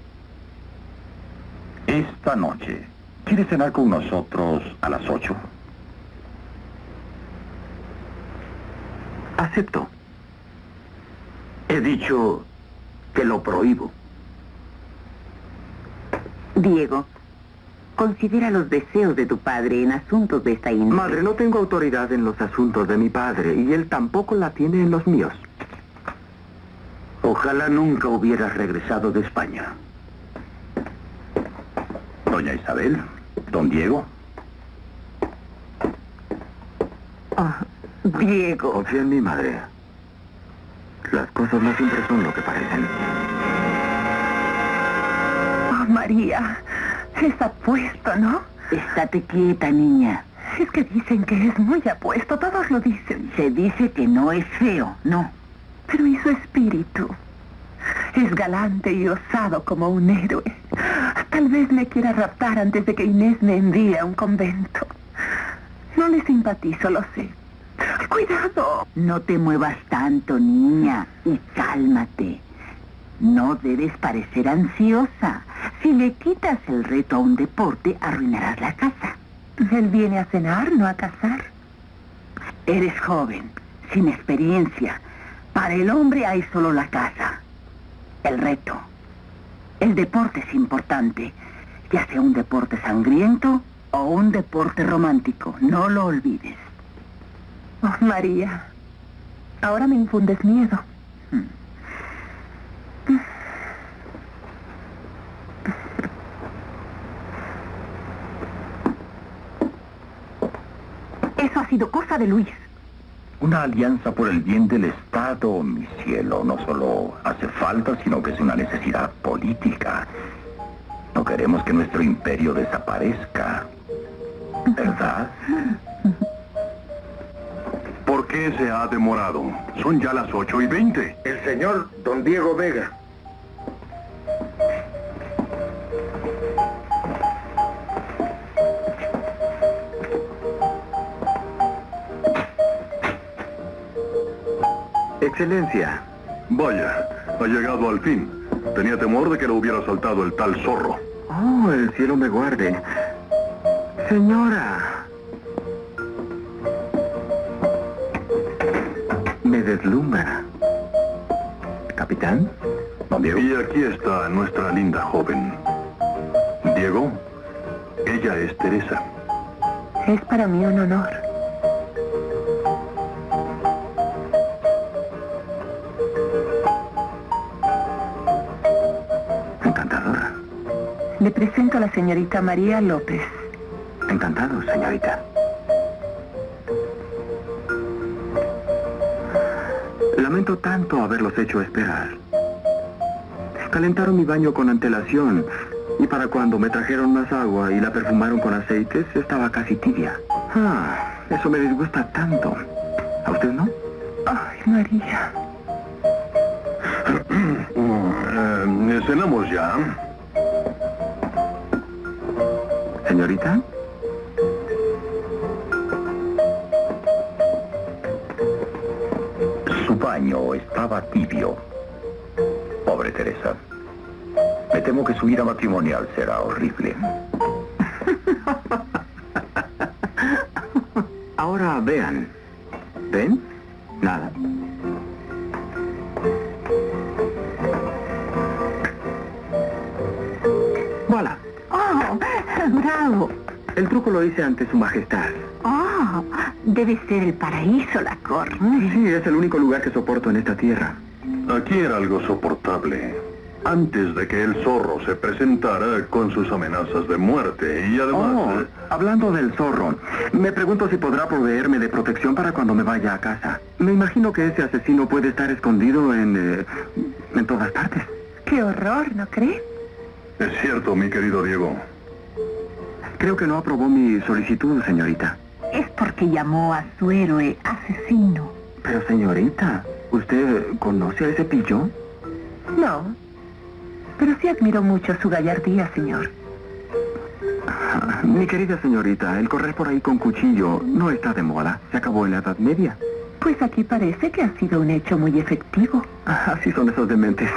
Esta noche, ¿quiere cenar con nosotros a las 8? Acepto. He dicho que lo prohíbo. Diego, considera los deseos de tu padre en asuntos de esta índole. Madre, no tengo autoridad en los asuntos de mi padre y él tampoco la tiene en los míos. Ojalá nunca hubieras regresado de España. Doña Isabel, don Diego. Diego. Confía en mi madre. Las cosas no siempre son lo que parecen. María, es apuesto, ¿no? Estate quieta, niña. Es que dicen que es muy apuesto, todos lo dicen. Se dice que no es feo, no. Pero ¿y su espíritu? Es galante y osado como un héroe. Tal vez me quiera raptar antes de que Inés me envíe a un convento. No le simpatizo, lo sé. ¡Cuidado! No te muevas tanto, niña, y cálmate. No debes parecer ansiosa. Si le quitas el reto a un deporte, arruinarás la casa. Él viene a cenar, no a cazar. Eres joven, sin experiencia. Para el hombre hay solo la casa. El reto. El deporte es importante, ya sea un deporte sangriento o un deporte romántico. No lo olvides. Oh, María, ahora me infundes miedo. Eso ha sido cosa de Luis. Una alianza por el bien del Estado, mi cielo, no solo hace falta, sino que es una necesidad política. No queremos que nuestro imperio desaparezca, ¿verdad? ¿Por qué se ha demorado? Son ya las 8:20. El señor don Diego Vega. Excelencia. Vaya, ha llegado al fin. Tenía temor de que lo hubiera asaltado el tal zorro. Oh, el cielo me guarde. Señora. Me deslumbra. ¿Capitán? ¿Don Diego? Y aquí está nuestra linda joven. Diego, ella es Teresa. Es para mí un honor. Encantadora. Le presento a la señorita María López. Encantado, señorita. Lamento tanto haberlos hecho esperar. Calentaron mi baño con antelación y para cuando me trajeron más agua y la perfumaron con aceites, estaba casi tibia. Eso me disgusta tanto. ¿A usted no? Ay, María. Cenamos ya. ¿Señorita? Su baño estaba tibio. Pobre Teresa. Me temo que su vida matrimonial será horrible. Ahora vean. ¿Ven? Nada. ¡Voilà! Oh, bravo. El truco lo hice ante su majestad. Oh, debe ser el paraíso, la corte. Sí, es el único lugar que soporto en esta tierra. Aquí era algo soportable. Antes de que el zorro se presentara con sus amenazas de muerte y además... Hablando del zorro, me pregunto si podrá proveerme de protección para cuando me vaya a casa. Me imagino que ese asesino puede estar escondido en todas partes. Qué horror, ¿no cree? Es cierto, mi querido Diego. Creo que no aprobó mi solicitud, señorita. Es porque llamó a su héroe asesino. Pero, señorita, ¿usted conoce a ese pillo? No, pero sí admiro mucho su gallardía, señor. Mi querida señorita, el correr por ahí con cuchillo no está de moda. Se acabó en la Edad Media. Pues aquí parece que ha sido un hecho muy efectivo. Así son esos dementes.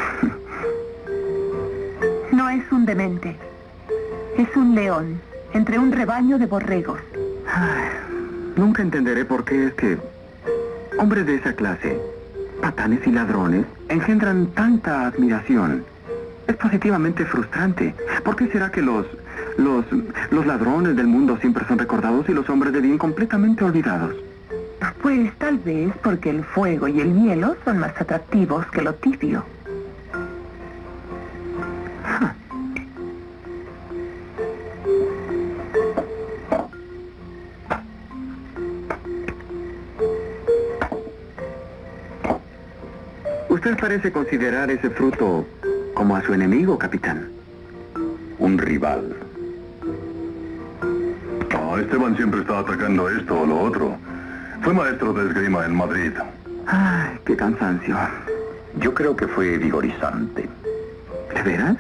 No es un demente. Es un león, entre un rebaño de borregos. Nunca entenderé por qué es que hombres de esa clase, patanes y ladrones, engendran tanta admiración. Es positivamente frustrante. ¿Por qué será que los ladrones del mundo siempre son recordados y los hombres de bien completamente olvidados? Pues tal vez porque el fuego y el hielo son más atractivos que lo tibio. Usted parece considerar ese fruto como a su enemigo, capitán. Un rival. No, Esteban siempre está atacando esto o lo otro. Fue maestro de esgrima en Madrid. Ay, qué cansancio. Yo creo que fue vigorizante. ¿De veras?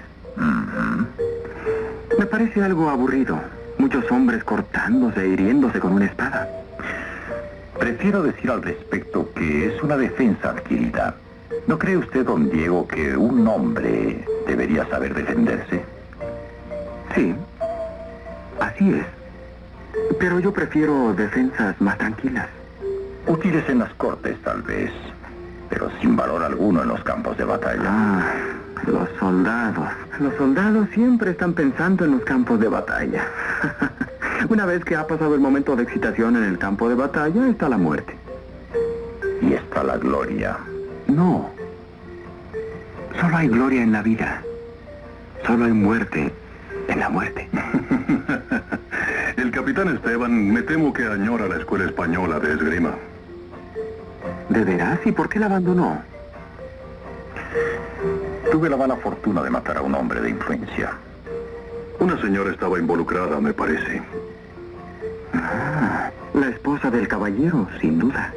Me parece algo aburrido. Muchos hombres cortándose e hiriéndose con una espada. Prefiero decir al respecto que es una defensa adquirida. ¿No cree usted, don Diego, que un hombre debería saber defenderse? Sí, así es. Pero yo prefiero defensas más tranquilas. Útiles en las cortes, tal vez, pero sin valor alguno en los campos de batalla. Ah, los soldados. Los soldados siempre están pensando en los campos de batalla. Una vez que ha pasado el momento de excitación en el campo de batalla, está la muerte. Y está la gloria. No. Solo hay gloria en la vida. Solo hay muerte en la muerte. El capitán Esteban, me temo que añora la escuela española de esgrima. ¿De veras? ¿Y por qué la abandonó? Tuve la mala fortuna de matar a un hombre de influencia. Una señora estaba involucrada, me parece. Ah, la esposa del caballero, sin duda.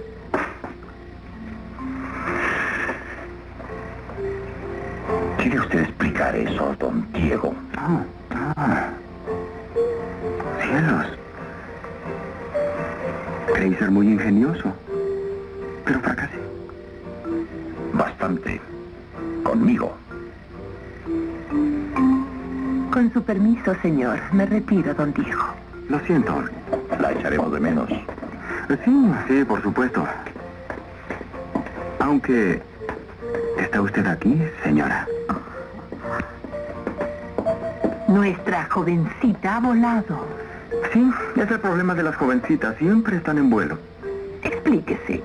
¿Quiere usted explicar eso, don Diego? Cielos. Creí ser muy ingenioso, pero fracasé. Bastante. Conmigo. Con su permiso, señor, me retiro, don Diego. Lo siento. La echaremos de menos. Sí, por supuesto. Aunque... ¿está usted aquí, señora? Nuestra jovencita ha volado. Sí, es el problema de las jovencitas. Siempre están en vuelo. Explíquese.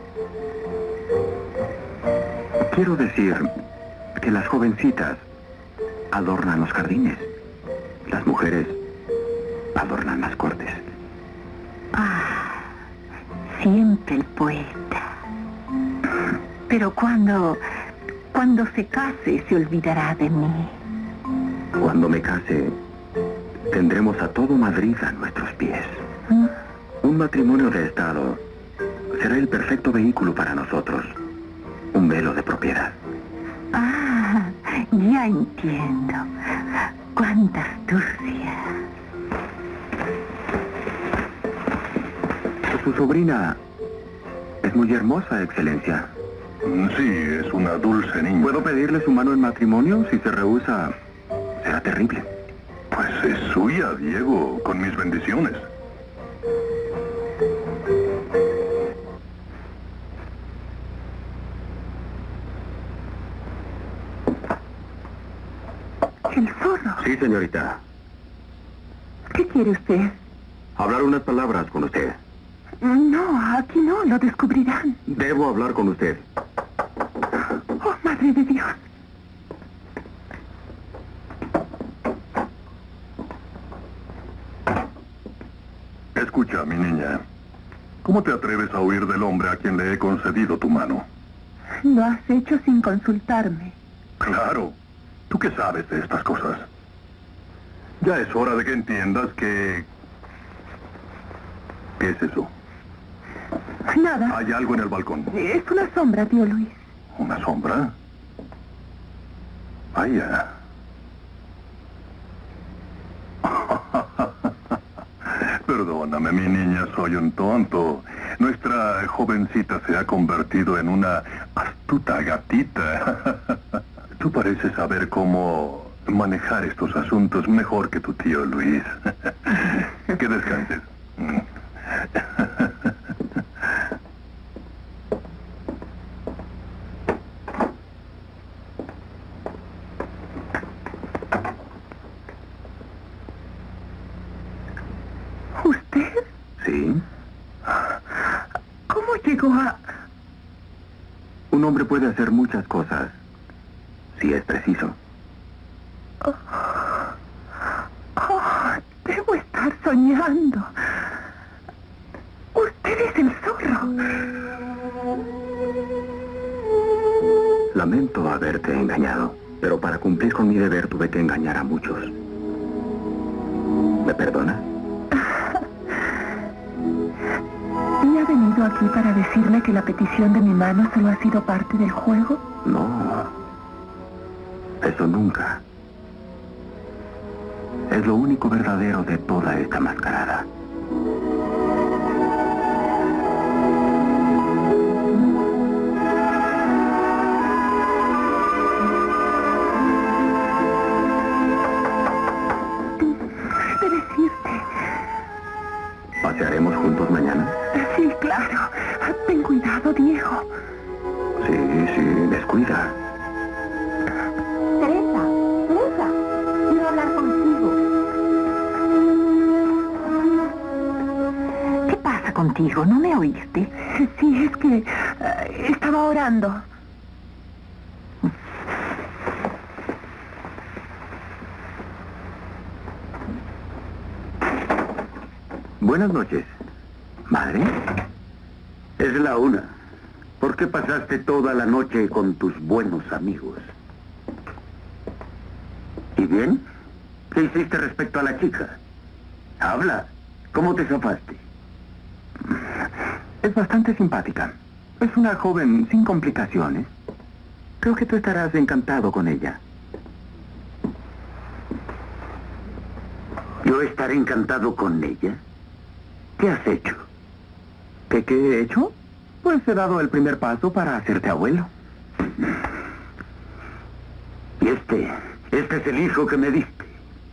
Quiero decir que las jovencitas adornan los jardines. Las mujeres adornan las cortes. Ah, siempre el poeta. Pero cuando se case, se olvidará de mí. Cuando me case, tendremos a todo Madrid a nuestros pies. Un matrimonio de Estado será el perfecto vehículo para nosotros. Un velo de propiedad. Ah, ya entiendo. ¡Cuánta astucia! Su sobrina es muy hermosa, Excelencia. Sí, es una dulce niña. ¿Puedo pedirle su mano en matrimonio? Si se rehúsa, será terrible. Pues es suya, Diego, con mis bendiciones. ¿El zorro? Sí, señorita. ¿Qué quiere usted? Hablar unas palabras con usted. No, aquí no, lo descubrirán. Debo hablar con usted. ¡Oh, madre de Dios! Escucha, mi niña. ¿Cómo te atreves a huir del hombre a quien le he concedido tu mano? Lo has hecho sin consultarme. Claro. ¿Tú qué sabes de estas cosas? Ya es hora de que entiendas que... ¿Qué es eso? Nada. Hay algo en el balcón. Es una sombra, tío Luis. ¿Una sombra? Vaya. Perdóname, mi niña, soy un tonto. Nuestra jovencita se ha convertido en una astuta gatita. Tú pareces saber cómo manejar estos asuntos mejor que tu tío Luis. Que descanses. ¿Usted? ¿Sí? ¿Cómo llegó a...? Un hombre puede hacer muchas cosas, si es preciso. Oh, debo estar soñando. Usted es el zorro. Lamento haberte engañado, pero para cumplir con mi deber tuve que engañar a muchos. ¿Me perdona? venido aquí para decirme que la petición de mi mano solo ha sido parte del juego? No. Eso nunca. Es lo único verdadero de toda esta mascarada. Debes irte. ¿Pasearemos juntos mañana? Sí, claro. Ten cuidado, Diego. Sí, descuida. Teresa, quiero hablar contigo. ¿Qué pasa contigo? ¿No me oíste? Sí, es que estaba orando. Buenas noches. ¿Madre? Es la 1. ¿Por qué pasaste toda la noche con tus buenos amigos? ¿Y bien? ¿Qué hiciste respecto a la chica? Habla. ¿Cómo te zafaste? Es bastante simpática. Es una joven sin complicaciones. Creo que tú estarás encantado con ella. ¿Yo estaré encantado con ella? ¿Qué has hecho? ¿Qué he hecho? Pues he dado el primer paso para hacerte abuelo. Y este es el hijo que me diste.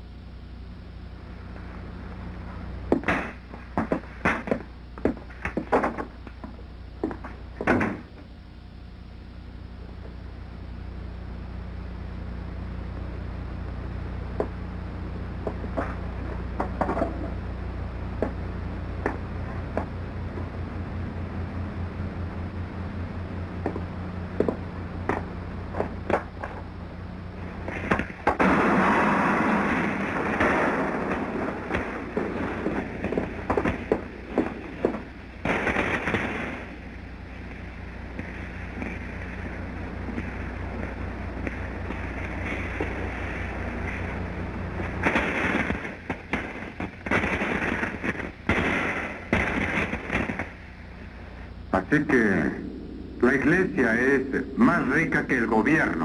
Así que la iglesia es más rica que el gobierno.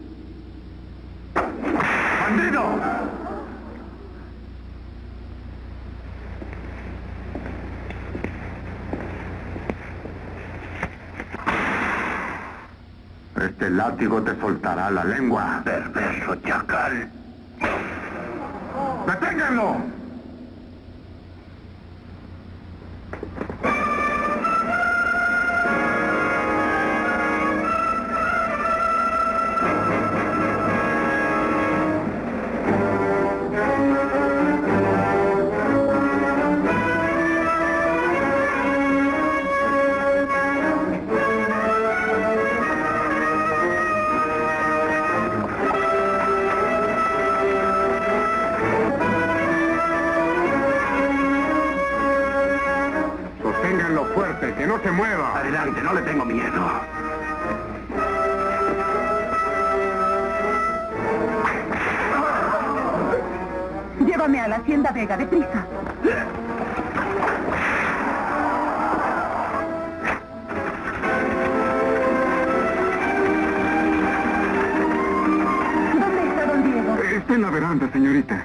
¡Bandido! Este látigo te soltará la lengua. Perverso chacal. ¡Deténganlo! Que no se mueva. Adelante, no le tengo miedo. Llévame a la Hacienda Vega, deprisa. ¿Dónde está don Diego? Está en la veranda, señorita.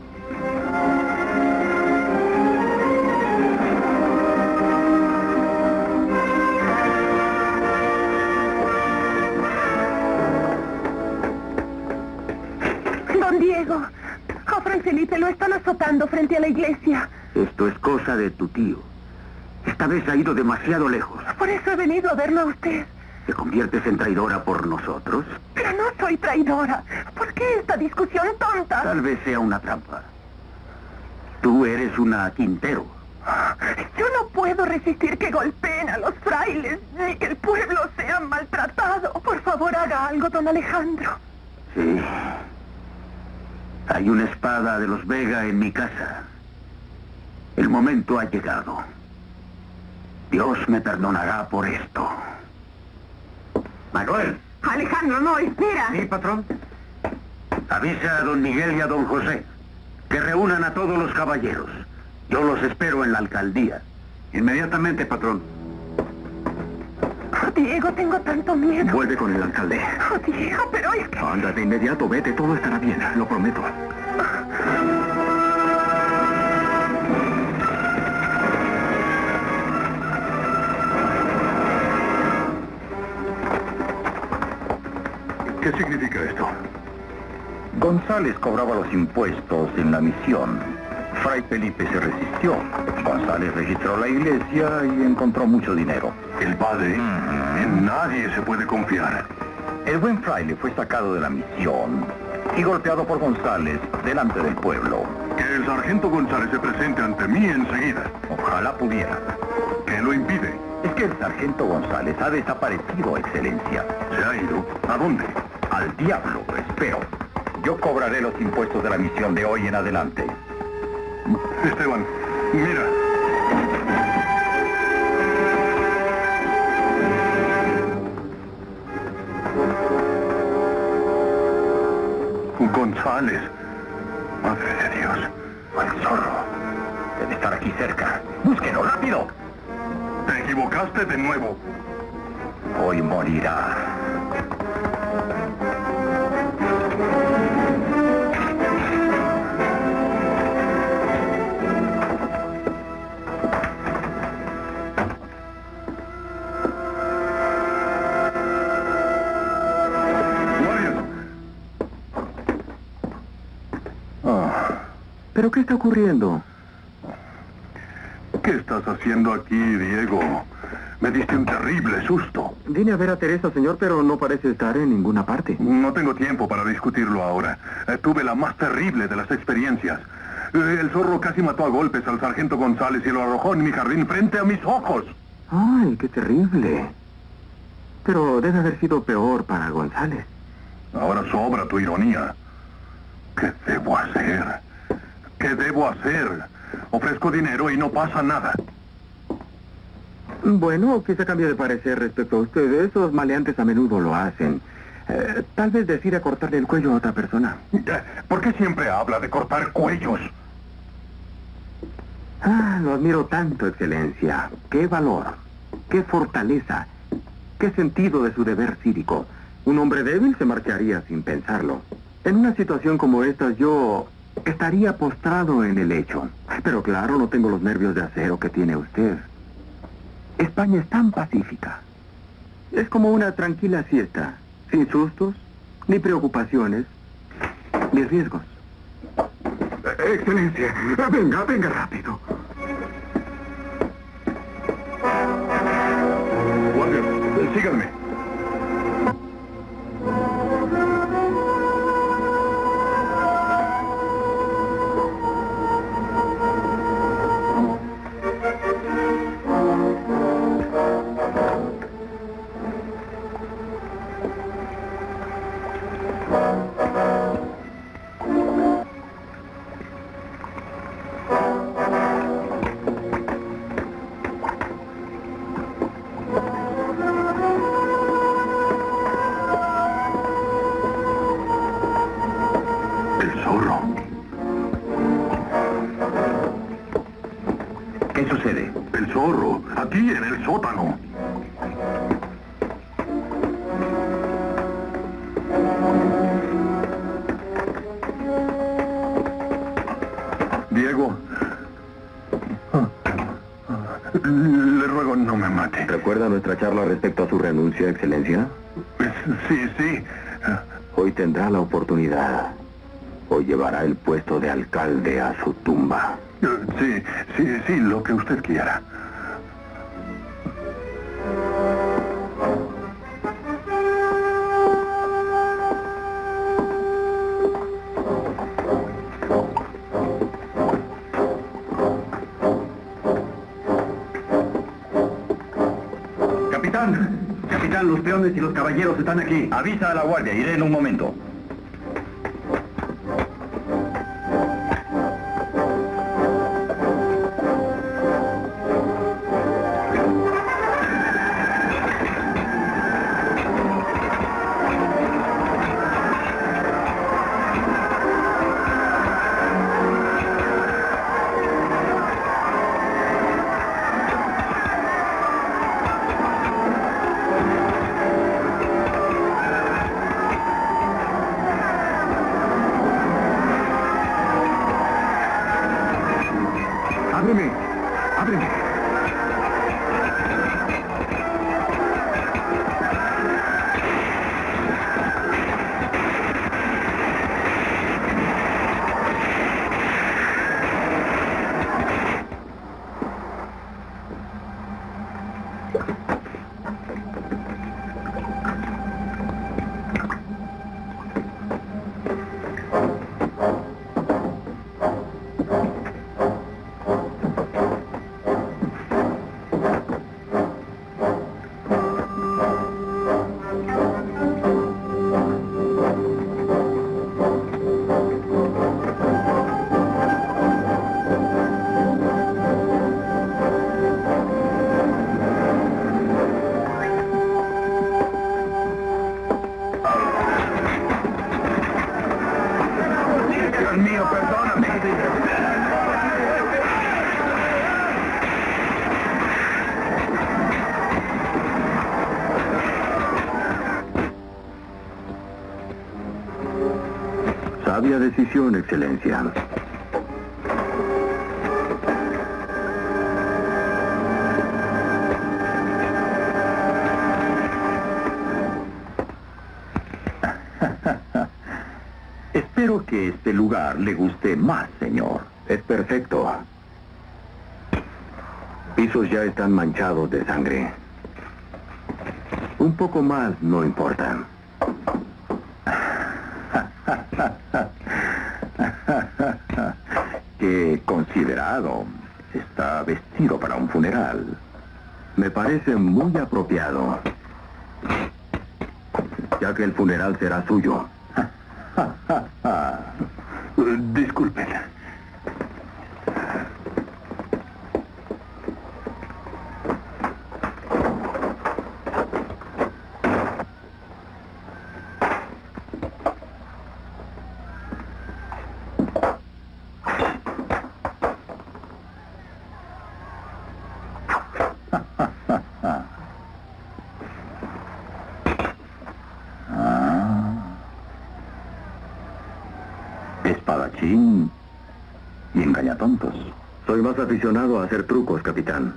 Diego, a Fray Felipe lo están azotando frente a la iglesia. Esto es cosa de tu tío. Esta vez ha ido demasiado lejos. Por eso he venido a verlo a usted. ¿Te conviertes en traidora por nosotros? Pero no soy traidora. ¿Por qué esta discusión tonta? Tal vez sea una trampa. Tú eres una Quintero. Yo no puedo resistir que golpeen a los frailes, ni que el pueblo sea maltratado. Por favor, haga algo, don Alejandro. Sí. Hay una espada de los Vega en mi casa. El momento ha llegado. Dios me perdonará por esto. Manuel. Alejandro, no, espera. Sí, patrón. Avisa a don Miguel y a don José que reúnan a todos los caballeros. Yo los espero en la alcaldía. Inmediatamente, patrón. Oh, Diego, tengo tanto miedo. Vuelve con el alcalde. Oh, Diego, pero es que... Anda de inmediato, vete, todo estará bien, lo prometo. ¿Qué significa esto? González cobraba los impuestos en la misión. Fray Felipe se resistió. González registró la iglesia y encontró mucho dinero. El padre, en nadie se puede confiar. El buen fraile fue sacado de la misión y golpeado por González delante del pueblo. Que el sargento González se presente ante mí enseguida. Ojalá pudiera. ¿Qué lo impide? Es que el sargento González ha desaparecido, Excelencia. ¿Se ha ido? ¿A dónde? Al diablo, espero. Yo cobraré los impuestos de la misión de hoy en adelante. Esteban, mira. González. Madre de Dios. El zorro. Debe estar aquí cerca. ¡Búsquenlo, rápido! Te equivocaste de nuevo. Hoy morirá. ¿Pero qué está ocurriendo? ¿Qué estás haciendo aquí, Diego? Me diste un terrible susto. Vine a ver a Teresa, señor, pero no parece estar en ninguna parte. No tengo tiempo para discutirlo ahora. Tuve la más terrible de las experiencias. El zorro casi mató a golpes al sargento González y lo arrojó en mi jardín frente a mis ojos. ¡Ay, qué terrible! Pero debe haber sido peor para González. Ahora sobra tu ironía. ¿Qué debo hacer? ¿Qué debo hacer? Ofrezco dinero y no pasa nada. Bueno, quizá cambie de parecer respecto a usted. Esos maleantes a menudo lo hacen. Tal vez decida cortarle el cuello a otra persona. ¿Por qué siempre habla de cortar cuellos? Lo admiro tanto, Excelencia. ¡Qué valor! ¡Qué fortaleza! ¡Qué sentido de su deber cívico! Un hombre débil se marcharía sin pensarlo. En una situación como esta, yo estaría postrado en el lecho. Pero claro, no tengo los nervios de acero que tiene usted. España es tan pacífica. Es como una tranquila siesta, sin sustos, ni preocupaciones, ni riesgos. Excelencia, venga rápido. Guardia, síganme. ¿Qué sucede? El zorro, aquí en el sótano. Diego, le ruego no me mate. ¿Recuerda nuestra charla respecto a su renuncia, Excelencia? Sí. Hoy tendrá la oportunidad. Hoy llevará el puesto de alcalde a su tumba. Sí, lo que usted quiera. Capitán, los peones y los caballeros están aquí. Avisa a la guardia, iré en un momento. Sabia decisión, Excelencia. Espero que este lugar le guste más, señor. Es perfecto. Pisos ya están manchados de sangre. Un poco más no importa. Qué considerado. Está vestido para un funeral. Me parece muy apropiado, ya que el funeral será suyo. Disculpen. Espadachín y engañatontos. Soy más aficionado a hacer trucos, capitán.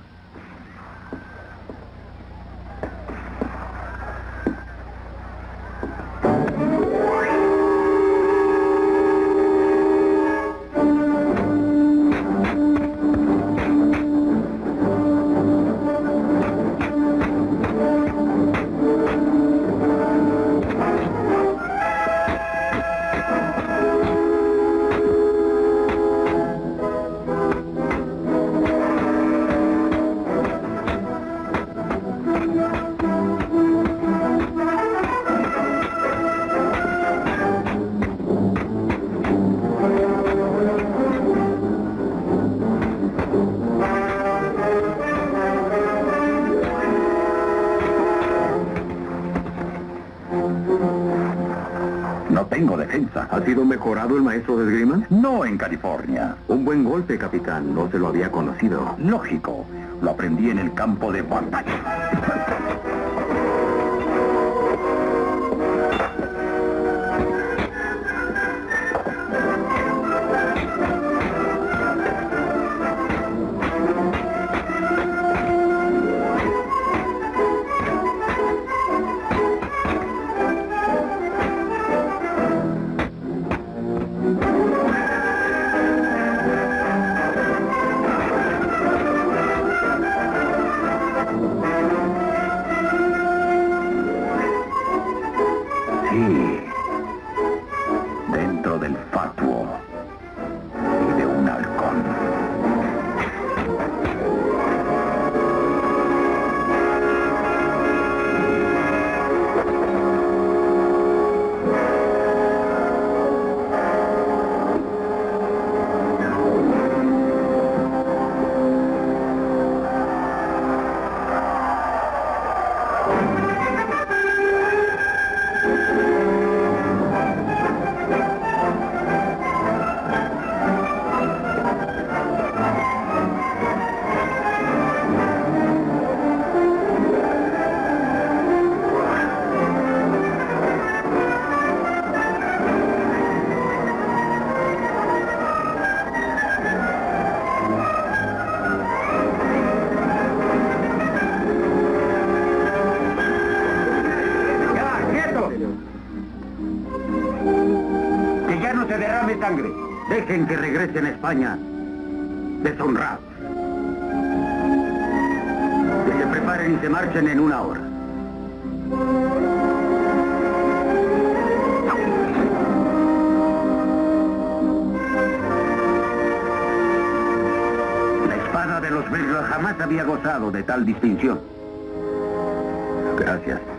No tengo defensa. ¿Ha sido mejorado el maestro de esgrima? No en California. Un buen golpe, capitán. No se lo había conocido. Lógico. Lo aprendí en el campo de batalla. Sí, dentro del fatuo y de un halcón. Que ya no se derrame sangre. Dejen que regresen a España deshonrados. Que se preparen y se marchen en una hora. La espada de los Berger jamás había gozado de tal distinción. Gracias.